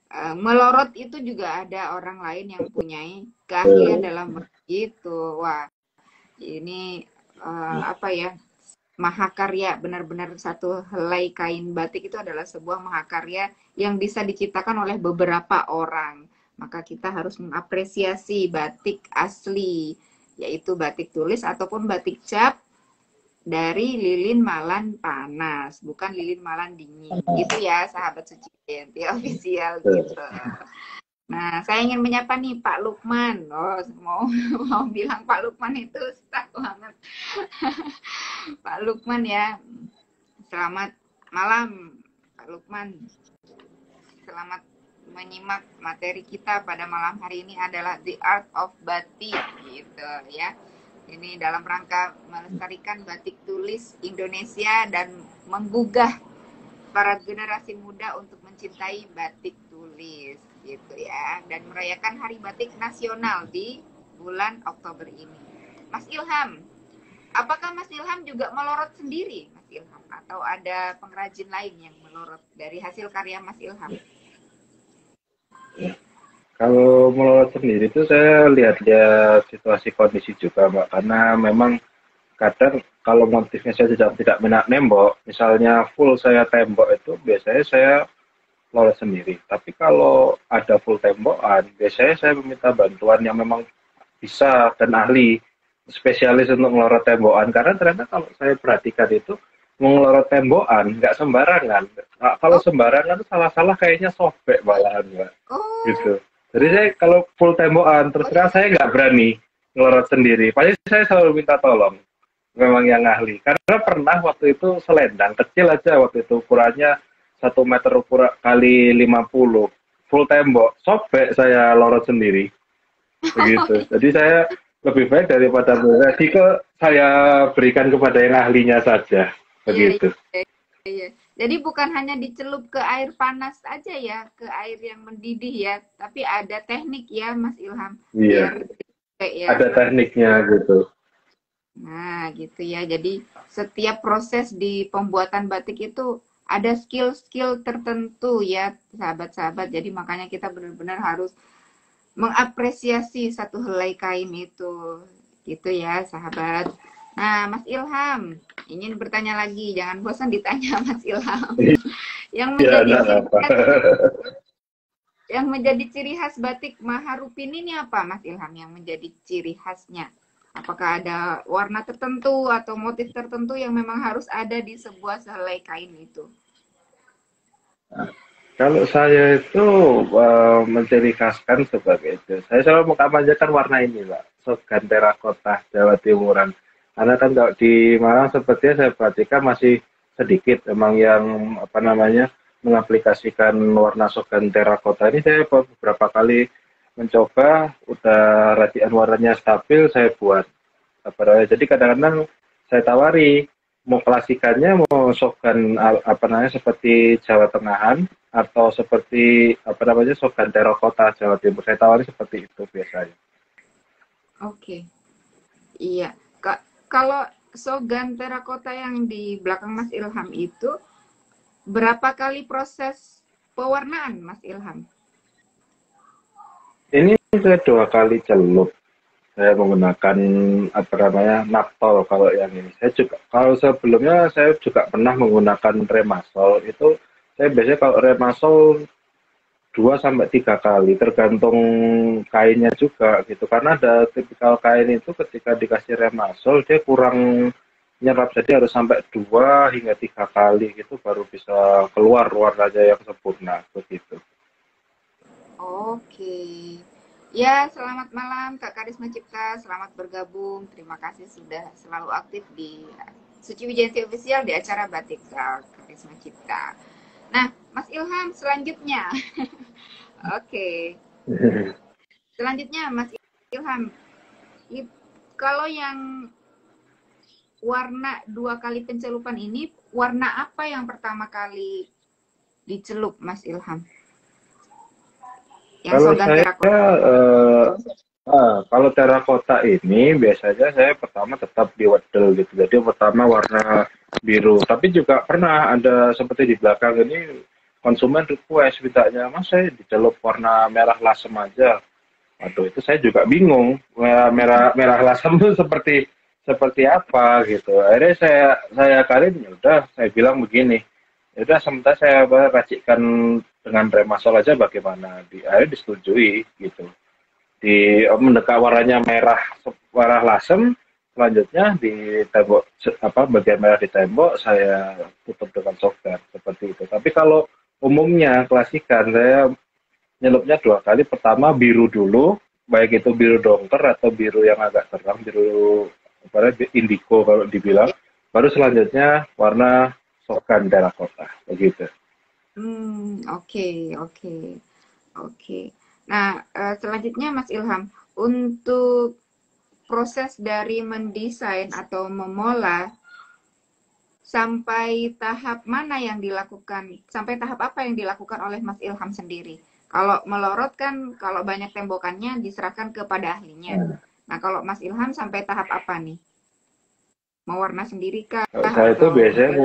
melorot itu juga ada orang lain yang punyai keahlian dalam itu. Wah, ini apa ya? Mahakarya, benar-benar satu helai kain batik itu adalah sebuah mahakarya yang bisa diciptakan oleh beberapa orang. Maka kita harus mengapresiasi batik asli, yaitu batik tulis ataupun batik cap dari lilin malan panas, bukan lilin malan dingin. Gitu ya, sahabat Suci Yanti official gitu. Nah, saya ingin menyapa nih Pak Lukman. Oh, mau bilang Pak Lukman itu stuck banget. Pak Lukman ya. Selamat malam Pak Lukman. Selamat menyimak materi kita pada malam hari ini adalah The Art of Batik gitu ya. Ini dalam rangka melestarikan batik tulis Indonesia dan menggugah para generasi muda untuk mencintai batik tulis gitu ya, dan merayakan Hari Batik Nasional di bulan Oktober ini. Mas Ilham, apakah Mas Ilham juga melorot sendiri, Mas Ilham, atau ada pengrajin lain yang melorot dari hasil karya Mas Ilham? Kalau melorot sendiri itu saya lihat-lihat situasi kondisi juga, Mbak, karena memang kadang kalau motifnya saya tidak minat nembok, misalnya full saya tembok itu biasanya saya lolos sendiri. Tapi kalau ada full tembokan, biasanya saya meminta bantuan yang memang bisa dan ahli, spesialis untuk ngelorot tembokan. Karena ternyata kalau saya perhatikan itu, ngelorot tembokan nggak sembarangan. Nah, kalau sembarangan itu salah-salah kayaknya sobek malahan, Mbak. Gitu. Jadi saya kalau full tembokan, terus terang saya nggak berani ngelorot sendiri. Paling saya selalu minta tolong, memang yang ahli. Karena pernah waktu itu selendang kecil aja, waktu itu ukurannya 1 meter kali 50, full tembok, sobek saya lorot sendiri, begitu. Jadi saya lebih baik daripada berarti saya berikan kepada yang ahlinya saja, begitu. Iya. Jadi bukan hanya dicelup ke air panas aja ya, ke air yang mendidih ya, tapi ada teknik ya, Mas Ilham. Iya. Ada tekniknya gitu. Nah, gitu ya. Jadi setiap proses di pembuatan batik itu ada skill-skill tertentu ya, sahabat-sahabat. Jadi makanya kita benar-benar harus mengapresiasi satu helai kain itu. Gitu ya, sahabat. Nah, Mas Ilham, ingin bertanya lagi. Jangan bosan ditanya, Mas Ilham. Yang menjadi ciri khas batik Maharupin ini apa, Mas Ilham? Yang menjadi ciri khasnya? Apakah ada warna tertentu atau motif tertentu yang memang harus ada di sebuah sehelai kain itu? Kalau saya itu menciri khaskan sebagai itu. Saya selalu mengkampanyekan warna ini, Pak. Sogan terakota Jawa Timuran. Karena kan kalau di Malang sepertinya saya perhatikan masih sedikit memang yang mengaplikasikan warna sogan terakota ini. Saya beberapa kali mencoba, udah racian warnanya stabil, saya buat. Jadi kadang-kadang saya tawari, mau klasikannya, mau sogan seperti Jawa Tengahan, atau seperti sogan terakota Jawa Timur. Saya tawari seperti itu biasanya. Oke. Iya. Kalau sogan terakota yang di belakang Mas Ilham itu, berapa kali proses pewarnaan, Mas Ilham? Ini saya 2 kali celup. Saya menggunakan naptol kalau yang ini. Kalau sebelumnya saya juga pernah menggunakan remasol. Itu saya biasanya kalau remasol 2-3 kali, tergantung kainnya juga gitu. Karena ada tipikal kain itu ketika dikasih remasol dia kurang nyerap, jadi harus sampai 2 hingga 3 kali gitu baru bisa keluar warnanya yang sempurna begitu. Oke. Ya, selamat malam Kak Karisma Cipta, selamat bergabung. Terima kasih sudah selalu aktif di Suci Wijayanti Official di acara Batik Kak Karisma Cipta. Nah, Mas Ilham selanjutnya. Oke. Selanjutnya Mas Ilham, kalau yang warna 2 kali pencelupan ini, warna apa yang pertama kali dicelup, Mas Ilham? Yang kalau terakota ini biasanya saya pertama tetap di wedel gitu. Jadi pertama warna biru. Tapi juga pernah ada seperti di belakang ini konsumen request mintanya, mas saya dicelup warna merah lasem aja. Waduh, itu saya juga bingung. Merah merah merah lasem itu seperti apa gitu. Akhirnya saya kali ya udah saya bilang begini. Ya udah sementara saya racikkan dengan remasol aja bagaimana. Akhirnya disetujui gitu. Mendekat warnanya merah lasem, selanjutnya di tembok apa bagian merah di tembok saya tutup dengan software seperti itu. Tapi kalau umumnya klasikan saya nyelupnya dua kali. Pertama biru dulu, baik itu biru dongker atau biru yang agak terang, biru apa indigo kalau dibilang. Baru selanjutnya warna sokan terakota begitu. Oke, oke, oke. Nah, selanjutnya Mas Ilham, untuk proses dari mendesain atau memola sampai tahap mana yang dilakukan, sampai tahap apa yang dilakukan oleh Mas Ilham sendiri? Kalau melorot kan, kalau banyak tembokannya diserahkan kepada ahlinya. Nah, kalau Mas Ilham sampai tahap apa nih? Mewarna sendiri kah? Kalau saya itu Atau biasanya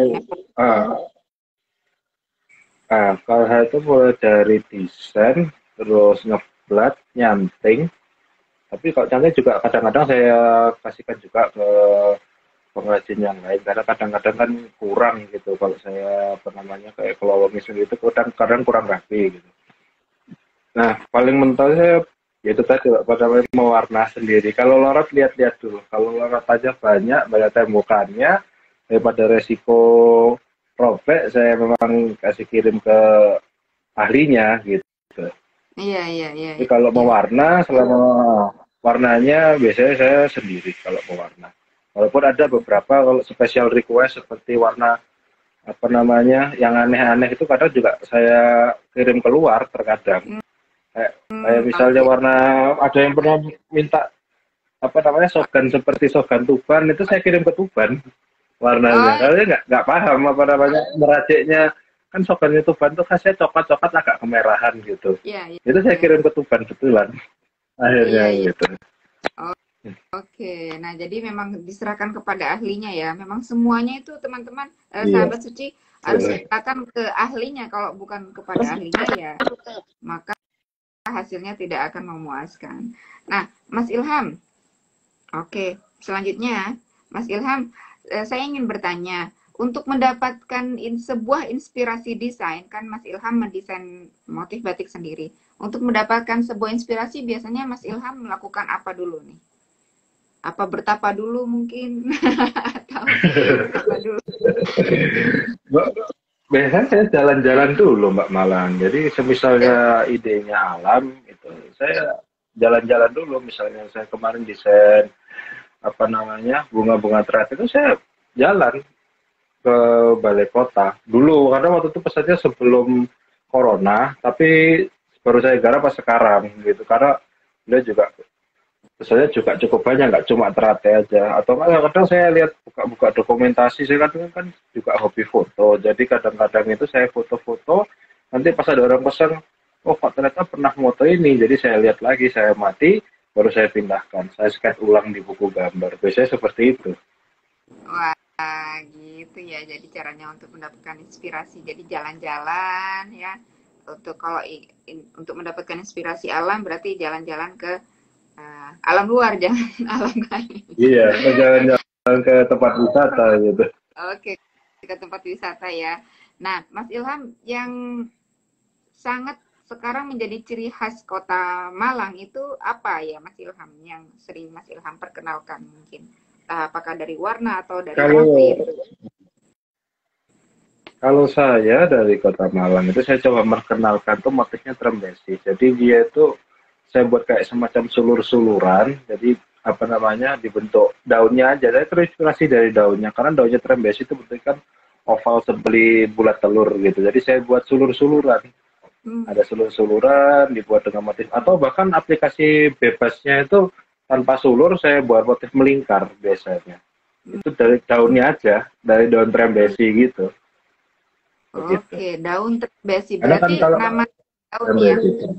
kalau saya itu mulai dari desain, terus ngeblat, nyanting. Tapi kalau nyanting juga kadang-kadang saya kasihkan juga ke pengrajin yang lain karena kadang-kadang kan kurang gitu kalau saya apa namanya kayak kalau misalnya itu kadang-kadang kurang rapi gitu. Nah paling mental saya yaitu tadi pada mewarna sendiri. Kalau lorot lihat-lihat dulu. Kalau lorot aja banyak tembukannya daripada resiko robek saya memang kasih kirim ke ahlinya gitu. Iya, iya, iya, Tapi kalau iya. mewarna selama warnanya biasanya saya sendiri kalau mewarna. Walaupun ada beberapa kalau special request seperti warna apa namanya yang aneh-aneh itu kadang juga saya kirim keluar terkadang. Kayak misalnya Oke. warna ada yang pernah minta apa namanya sogan seperti sogan Tuban itu saya kirim ke Tuban warnanya. Oh, Karena dia nggak paham apa namanya meraciknya kan sogannya Tuban tuh khasnya coklat-coklat agak kemerahan gitu. iya, iya, Itu saya iya. kirim ke Tuban betulan Iya, akhirnya iya. gitu. Oke, nah jadi memang diserahkan kepada ahlinya ya. Memang semuanya itu teman-teman, Iya. sahabat suci harus diserahkan ke ahlinya. Kalau bukan kepada ahlinya ya, maka hasilnya tidak akan memuaskan. Nah, Mas Ilham, oke, selanjutnya Mas Ilham, saya ingin bertanya, untuk mendapatkan sebuah inspirasi desain, kan Mas Ilham mendesain motif batik sendiri. Untuk mendapatkan sebuah inspirasi, biasanya Mas Ilham melakukan apa dulu nih? Apa bertapa dulu mungkin atau apa dulu? Mbak, biasanya saya jalan-jalan dulu Mbak Malang. Jadi semisalnya idenya alam itu saya jalan-jalan dulu. Misalnya saya kemarin desain apa namanya bunga-bunga terakhir itu saya jalan ke balai kota dulu karena waktu itu pesannya sebelum corona tapi baru saya garap pas sekarang gitu karena dia juga pesannya juga cukup banyak nggak cuma teratai aja atau kadang saya lihat buka-buka dokumentasi saya kan juga hobi foto jadi kadang-kadang itu saya foto-foto nanti pas ada orang pesan oh kok ternyata pernah foto ini jadi saya lihat lagi saya mati baru saya pindahkan saya sketch ulang di buku gambar biasanya seperti itu. Wah, gitu ya. Jadi caranya untuk mendapatkan inspirasi. Jadi jalan-jalan ya. Untuk kalau untuk mendapatkan inspirasi alam berarti jalan-jalan ke alam luar, jangan alam lain. Iya, jalan-jalan ke tempat wisata gitu. Oke, ke tempat wisata ya. Nah, Mas Ilham, yang sangat sekarang menjadi ciri khas kota Malang itu apa ya, Mas Ilham? Yang sering Mas Ilham perkenalkan mungkin. Apakah dari warna atau dari Kalau motif? kalau saya dari Kota Malang itu saya coba memperkenalkan tuh motifnya trembesi. Jadi dia itu saya buat kayak semacam sulur-suluran. Jadi apa namanya dibentuk daunnya aja. Saya terinspirasi dari daunnya karena daunnya trembesi itu bentuknya kan oval seperti bulat telur gitu. Jadi saya buat sulur-suluran. Hmm, Ada sulur-suluran dibuat dengan motif atau bahkan aplikasi bebasnya itu tanpa sulur saya buat motif melingkar biasanya. Itu dari daunnya aja, dari daun trembesi gitu. Begitu. oke, daun terbesi. Karena kan Berarti kalau nama daunnya. trembesi itu.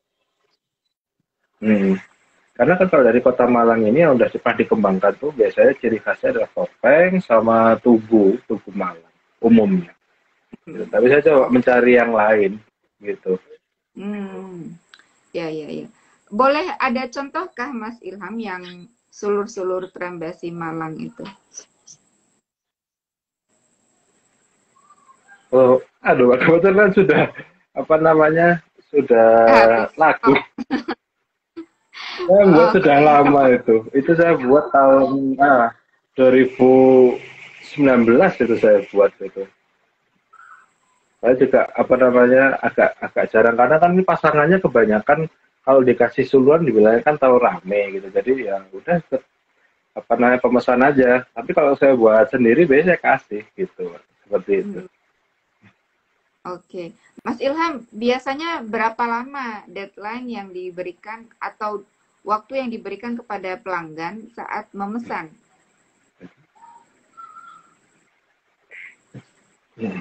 Hmm. Karena kan kalau dari Kota Malang ini yang udah cepat dikembangkan tuh biasanya ciri khasnya adalah topeng sama tugu Malang umumnya. gitu. Tapi saya coba mencari yang lain gitu. Ya, ya, ya. Boleh ada contohkah Mas Ilham yang sulur-sulur Trembesi Malang itu? Oh, aduh, kebetulan sudah apa namanya sudah Habis. laku. Oh, Saya buat sudah oke. lama itu. Itu saya buat tahun 2019 itu saya buat itu. Saya juga apa namanya agak agak jarang karena kan ini pasangannya kebanyakan kalau dikasih suluan dibilangnya kan tahu rame gitu. Jadi ya udah ikut apa namanya pemesan aja. Tapi kalau saya buat sendiri biasanya saya kasih gitu. Seperti itu. Hmm, oke. Mas Ilham, biasanya berapa lama deadline yang diberikan atau waktu yang diberikan kepada pelanggan saat memesan? Hmm.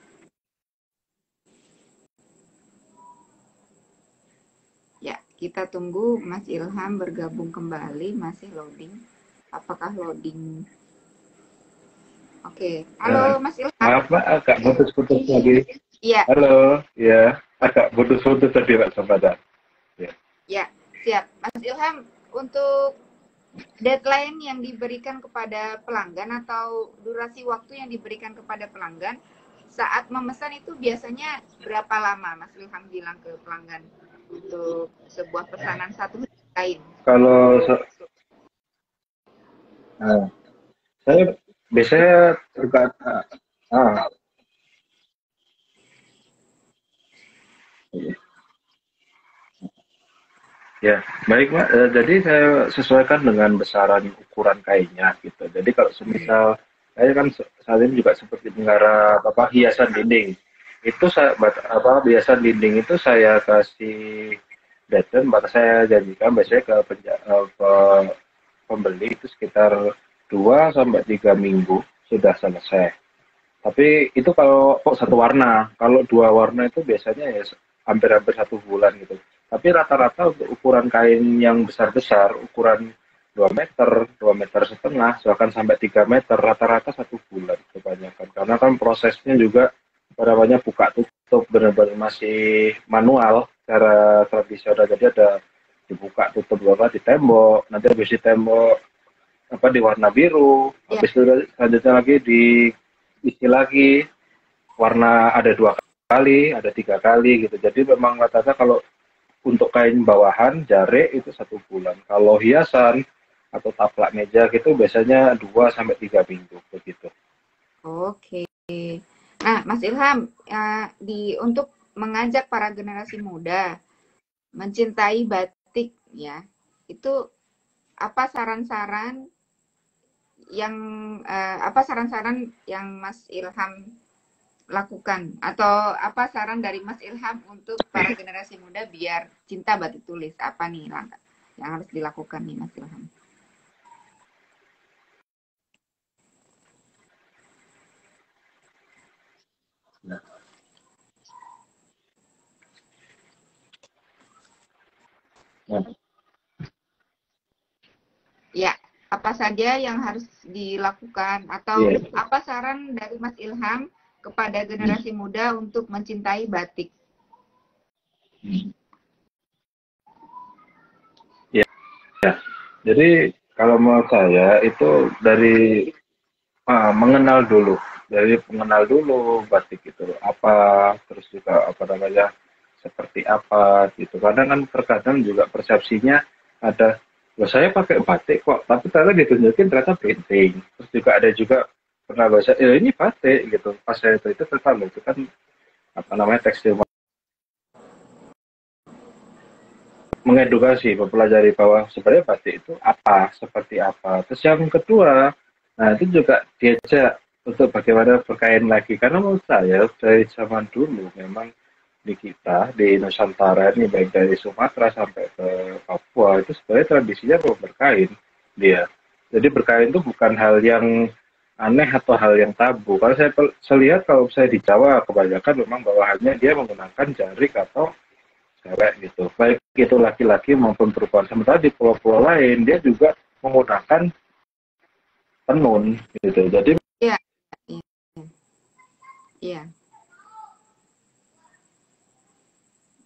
Ya, kita tunggu Mas Ilham bergabung kembali, masih loading. Apakah loading? Oke. Halo Nah, Mas Ilham. maaf Pak, agak putus-putus lagi. Iya, Halo, ya agak putus-putus tadi Pak Sabada. Ya. ya, siap. Mas Ilham, untuk deadline yang diberikan kepada pelanggan atau durasi waktu yang diberikan kepada pelanggan saat memesan itu biasanya berapa lama Mas Ilham bilang ke pelanggan untuk sebuah pesanan satu kain? Kalau nah, saya biasanya terkait ah, ya, baik Pak. Jadi saya sesuaikan dengan besaran ukuran kainnya gitu. Jadi kalau semisal saya kan saat ini juga seperti menggarap apa hiasan dinding. Itu saya apa hiasan dinding itu saya kasih deadline, maka saya janjikan biasanya ke, ke pembeli itu sekitar 2 sampai 3 minggu sudah selesai. Tapi itu kalau kok satu warna, kalau dua warna itu biasanya ya hampir-hampir 1 bulan gitu. Tapi rata-rata untuk ukuran kain yang besar-besar, ukuran 2 meter, 2,5 meter, bahkan sampai 3 meter, rata-rata 1 bulan kebanyakan. Karena kan prosesnya juga apa namanya buka tutup benar-benar masih manual cara tradisional. Jadi ada dibuka tutup apa di tembok, nanti habis di tembok apa di warna biru, Ya, habis itu selanjutnya lagi diisi lagi warna ada 2 kali, ada 3 kali gitu. Jadi memang rata-rata kalau untuk kain bawahan jare itu 1 bulan. Kalau hiasan atau taplak meja gitu biasanya 2 sampai 3 minggu begitu. oke. Nah, Mas Ilham, untuk mengajak para generasi muda mencintai batik ya, itu apa saran-saran yang Mas Ilham lakukan atau apa saran dari Mas Ilham untuk para generasi muda biar cinta batik tulis? Apa nih langkah yang harus dilakukan nih Mas Ilham? Nah, Ya, apa saja yang harus dilakukan atau iya. apa saran dari Mas Ilham kepada generasi muda untuk mencintai batik? Ya, jadi kalau menurut saya itu dari mengenal dulu, dari mengenal dulu batik itu apa, terus juga apa namanya seperti apa gitu. Kadang kan terkadang juga persepsinya ada, loh saya pakai batik kok, tapi ternyata ditunjukin ternyata printing. Terus juga ada juga pernah bahasa, ini batik gitu. Pas saya itu ternyata loh, itu kan apa namanya tekstil mengedukasi, mempelajari bahwa sebenarnya batik itu apa, seperti apa. Terus yang kedua, nah itu juga diajak untuk bagaimana berkain lagi. Karena menurut saya dari zaman dulu memang di kita, di Nusantara ini baik dari Sumatera sampai ke Papua itu sebenarnya tradisinya memang berkain dia. Jadi berkain itu bukan hal yang aneh atau hal yang tabu. Kalau saya lihat kalau saya di Jawa kebanyakan memang bawahannya dia menggunakan jarik atau cewek gitu. Baik itu laki-laki maupun perempuan. Sementara di pulau-pulau lain dia juga menggunakan tenun gitu. Jadi Iya, iya, iya.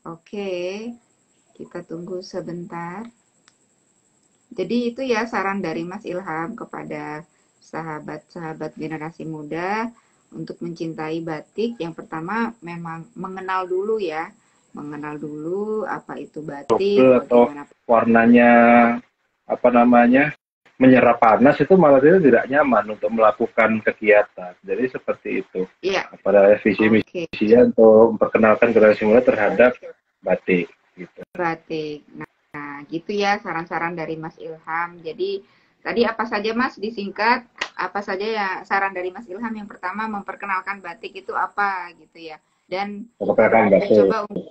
Oke, kita tunggu sebentar. Jadi itu ya saran dari Mas Ilham kepada sahabat-sahabat generasi muda untuk mencintai batik. Yang pertama memang mengenal dulu ya, mengenal dulu apa itu batik, Double atau bagaimana. warnanya apa namanya menyerap panas itu malah itu tidak nyaman untuk melakukan kegiatan. Jadi seperti itu. Iya, Pada visi oke, misinya untuk memperkenalkan generasi muda terhadap batik. Gitu. batik. Nah, gitu ya saran-saran dari Mas Ilham. Jadi tadi apa saja Mas disingkat, apa saja ya saran dari Mas Ilham? Yang pertama memperkenalkan batik itu apa gitu ya. Dan Memperkenalkan batik. mencoba untuk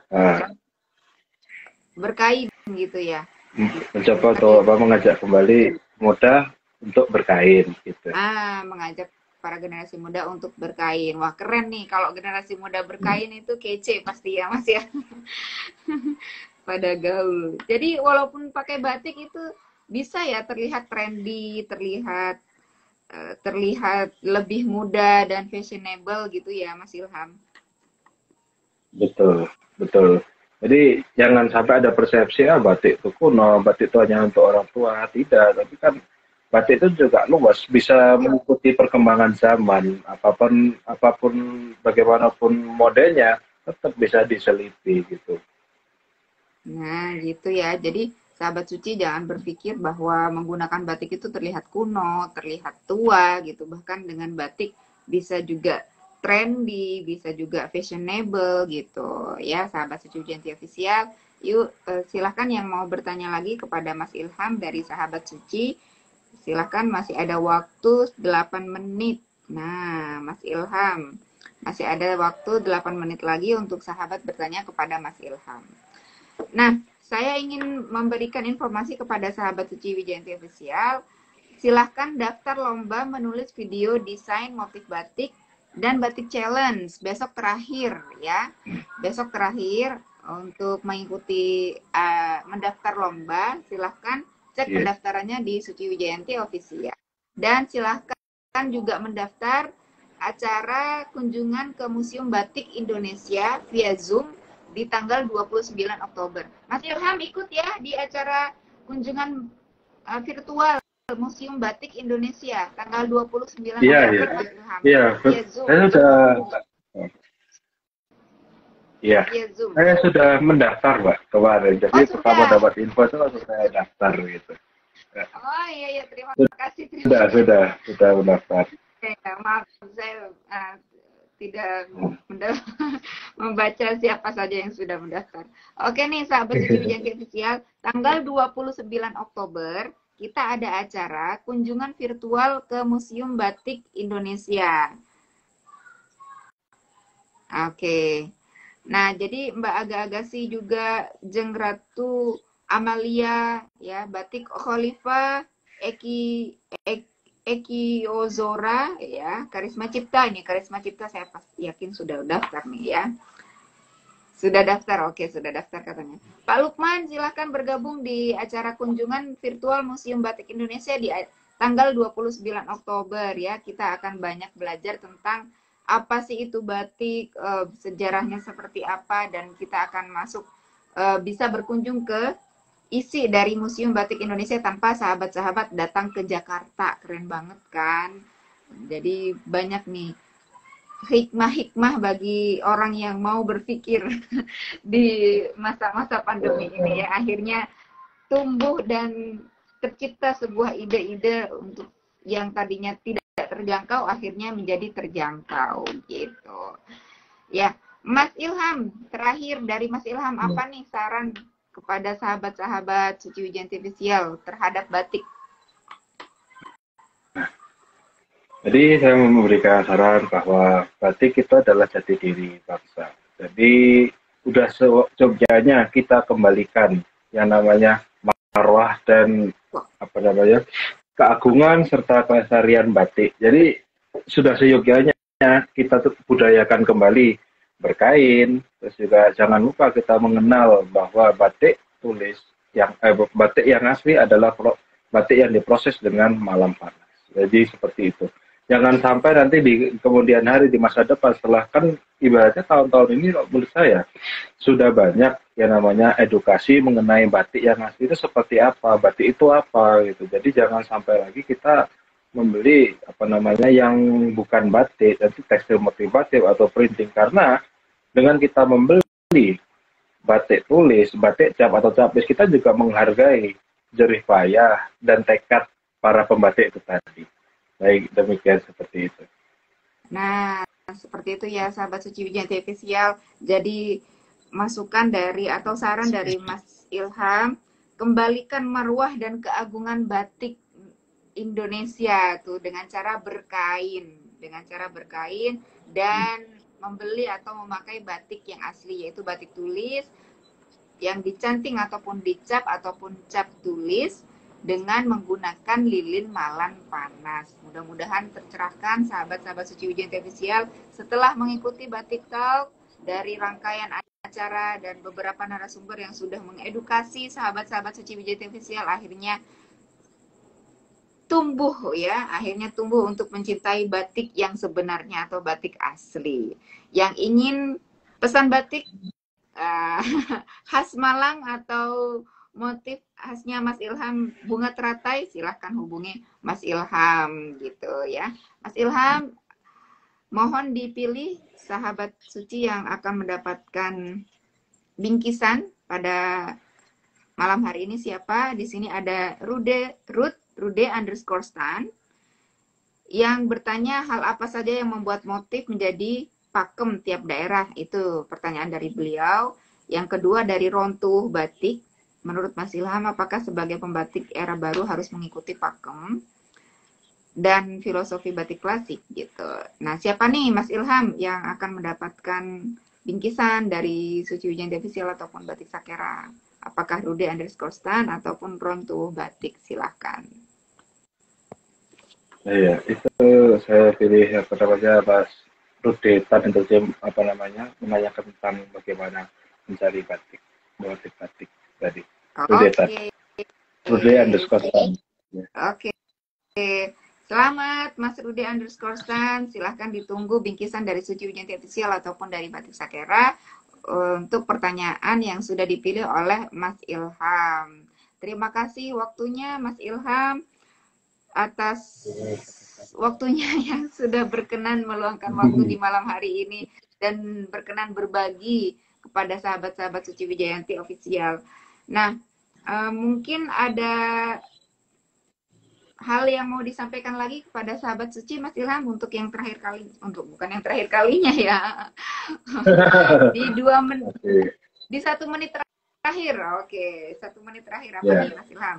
berkain gitu ya. Mencoba untuk Berkain. mengajak kembali muda untuk berkain gitu. Mengajak para generasi muda untuk berkain. Wah, keren nih kalau generasi muda berkain itu kece pasti ya Mas ya. Pada gaul. Jadi walaupun pakai batik itu bisa ya terlihat trendy, terlihat lebih muda dan fashionable gitu ya Mas Ilham. Betul, betul. Jadi jangan sampai ada persepsi batik itu kuno, batik itu hanya untuk orang tua. Tidak, tapi kan batik itu juga luas, bisa mengikuti perkembangan zaman. Apapun bagaimanapun modelnya, tetap bisa diseliti gitu. Nah, gitu ya. Jadi, sahabat suci jangan berpikir bahwa menggunakan batik itu terlihat kuno, terlihat tua gitu. Bahkan dengan batik bisa juga trendy, bisa juga fashionable gitu. Ya, sahabat suci Ujianti Official. Yuk, silahkan yang mau bertanya lagi kepada Mas Ilham dari sahabat suci. Silahkan masih ada waktu 8 menit. Nah, Mas Ilham, masih ada waktu 8 menit lagi untuk sahabat bertanya kepada Mas Ilham. Nah, saya ingin memberikan informasi kepada sahabat Suci Wijayanti Official. Silahkan daftar lomba menulis video desain motif batik dan batik challenge. Besok terakhir ya. Besok terakhir untuk mengikuti mendaftar lomba. Silahkan cek pendaftarannya di Suci Wijayanti Official. Dan silahkan juga mendaftar acara kunjungan ke Museum Batik Indonesia via Zoom di tanggal 29 Oktober. Mas Ilham ikut ya di acara kunjungan virtual Museum Batik Indonesia tanggal 29 Oktober, Mas Ilham. Iya, saya sudah Iya, Zoom. saya sudah mendaftar, Mbak, kemarin. Jadi pertama dapat info itu langsung saya daftar gitu. Oh iya, terima kasih. Sudah mendaftar. Maaf, saya tidak membaca siapa saja yang sudah mendaftar. Oke nih sahabat Suci Wijayanti Official, tanggal 29 Oktober kita ada acara kunjungan virtual ke Museum Batik Indonesia. Oke. Nah, jadi Mbak Aga-Agasi juga Jeng Ratu Amalia ya, Batik Khalifah Eki Ozora ya, Karisma Cipta ini, Karisma Cipta saya pasti yakin sudah daftar nih ya. Sudah daftar, oke sudah daftar katanya. Pak Lukman silahkan bergabung di acara kunjungan virtual Museum Batik Indonesia di tanggal 29 Oktober ya. Kita akan banyak belajar tentang apa sih itu batik, sejarahnya seperti apa, dan kita akan masuk bisa berkunjung ke isi dari Museum Batik Indonesia tanpa sahabat-sahabat datang ke Jakarta. Keren banget kan? Jadi banyak nih hikmah-hikmah bagi orang yang mau berpikir di masa-masa pandemi ini ya. Akhirnya tumbuh dan tercipta sebuah ide-ide untuk yang tadinya tidak terjangkau akhirnya menjadi terjangkau gitu. Ya, Mas Ilham, terakhir dari Mas Ilham apa nih saran kepada sahabat-sahabat Suci Wijayanti Official terhadap batik? Jadi saya memberikan saran bahwa batik itu adalah jati diri bangsa. Jadi udah sejogjanya kita kembalikan yang namanya marwah dan keagungan serta kelestarian batik. Jadi sudah seyogyanya kita tuh budayakan kembali berkain, terus juga jangan lupa kita mengenal bahwa batik tulis batik yang asli adalah batik yang diproses dengan malam panas. Jadi seperti itu. Jangan sampai nanti di kemudian hari di masa depan setelah kan ibaratnya tahun-tahun ini menurut saya sudah banyak yang namanya edukasi mengenai batik yang asli itu seperti apa, batik itu apa gitu. Jadi jangan sampai lagi kita membeli apa namanya yang bukan batik, nanti tekstil motif batik atau printing karena dengan kita membeli batik tulis, batik cap atau capis kita juga menghargai jerih payah dan tekad para pembatik itu tadi. Baik, demikian seperti itu. Nah, seperti itu ya sahabat Suci Wijanti Official. Jadi masukan dari atau saran dari Mas Ilham, kembalikan marwah dan keagungan batik Indonesia tuh dengan cara berkain dan membeli atau memakai batik yang asli yaitu batik tulis yang dicanting ataupun dicap ataupun cap tulis dengan menggunakan lilin malan panas. Mudah-mudahan tercerahkan sahabat-sahabat Suci Wijanti Official setelah mengikuti Batik Talk dari rangkaian acara dan beberapa narasumber yang sudah mengedukasi sahabat-sahabat Suci Wijanti Official akhirnya tumbuh untuk mencintai batik yang sebenarnya atau batik asli. Yang ingin pesan batik khas Malang atau motif khasnya Mas Ilham bunga teratai, silahkan hubungi Mas Ilham gitu ya. Mas Ilham, mohon dipilih sahabat suci yang akan mendapatkan bingkisan pada malam hari ini siapa? Di sini ada Rude_Stan yang bertanya hal apa saja yang membuat motif menjadi pakem tiap daerah. Itu pertanyaan dari beliau. Yang kedua dari Rontuh Batik. Menurut Mas Ilham, apakah sebagai pembatik era baru harus mengikuti pakem dan filosofi batik klasik gitu. Nah, siapa nih Mas Ilham yang akan mendapatkan bingkisan dari Suci Wijanti Official ataupun Batik Sakera? Apakah Rude_Stan ataupun Rontuh Batik? Silahkan. Iya, itu saya pilih apa namanya Mas Rudetan untuk apa namanya menanyakan tentang bagaimana mencari batik, motif batik tadi. Rudetan, Oke. Rude_Stan. Oke. Selamat Mas Rude_Stan. Silahkan ditunggu bingkisan dari Suci Wijanti Official ataupun dari Batik Sakera untuk pertanyaan yang sudah dipilih oleh Mas Ilham. Terima kasih waktunya Mas Ilham atas waktunya yang sudah berkenan meluangkan waktu di malam hari ini dan berkenan berbagi kepada sahabat-sahabat Suci Wijanti Official. Nah, mungkin ada hal yang mau disampaikan lagi kepada sahabat Suci Mas Ilham untuk yang terakhir kali, bukan yang terakhir kalinya ya. Di 2 menit, di 1 menit terakhir. Oke, 1 menit terakhir apa nih Mas Ilham?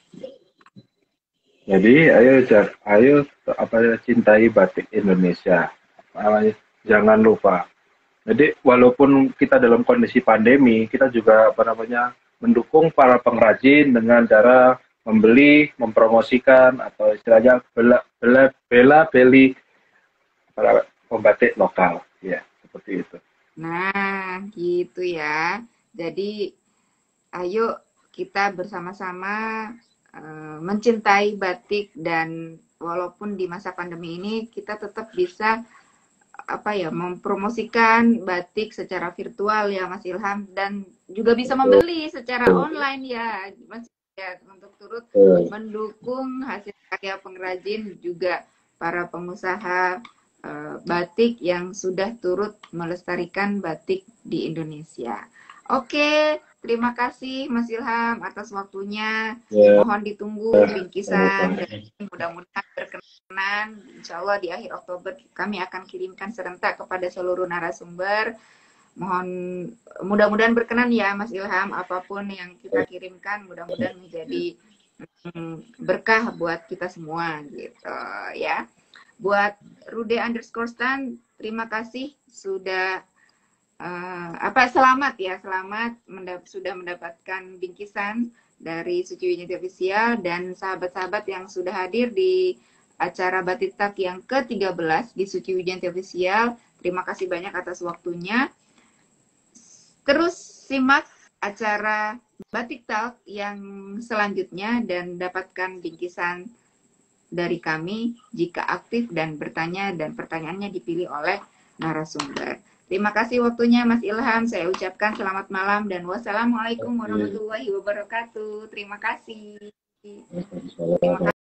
Jadi ayo cintai batik Indonesia. Jangan lupa. Jadi walaupun kita dalam kondisi pandemi, kita juga mendukung para pengrajin dengan cara membeli, mempromosikan atau istilahnya bela-beli para pembatik lokal, ya seperti itu. Nah, gitu ya. Jadi ayo kita bersama-sama mencintai batik dan walaupun di masa pandemi ini kita tetap bisa mempromosikan batik secara virtual ya Mas Ilham dan juga bisa membeli secara online ya Mas ya untuk turut mendukung hasil karya pengrajin juga para pengusaha batik yang sudah turut melestarikan batik di Indonesia. Oke, terima kasih Mas Ilham atas waktunya. Mohon ditunggu bingkisan dan mudah-mudahan berkenan. Insya Allah di akhir Oktober kami akan kirimkan serentak kepada seluruh narasumber. Mudah-mudahan berkenan ya Mas Ilham. Apapun yang kita kirimkan mudah-mudahan menjadi berkah buat kita semua gitu ya. Buat Rude_Stan, terima kasih sudah selamat sudah mendapatkan bingkisan dari Suci Wijanti Official dan sahabat-sahabat yang sudah hadir di acara Batik Talk yang ke-13 di Suci Wijanti Official. Terima kasih banyak atas waktunya. Terus simak acara Batik Talk yang selanjutnya dan dapatkan bingkisan dari kami jika aktif dan bertanya dan pertanyaannya dipilih oleh narasumber. Terima kasih waktunya Mas Ilham. Saya ucapkan selamat malam dan wassalamualaikum Oke. warahmatullahi wabarakatuh. Terima kasih. Waalaikumsalam.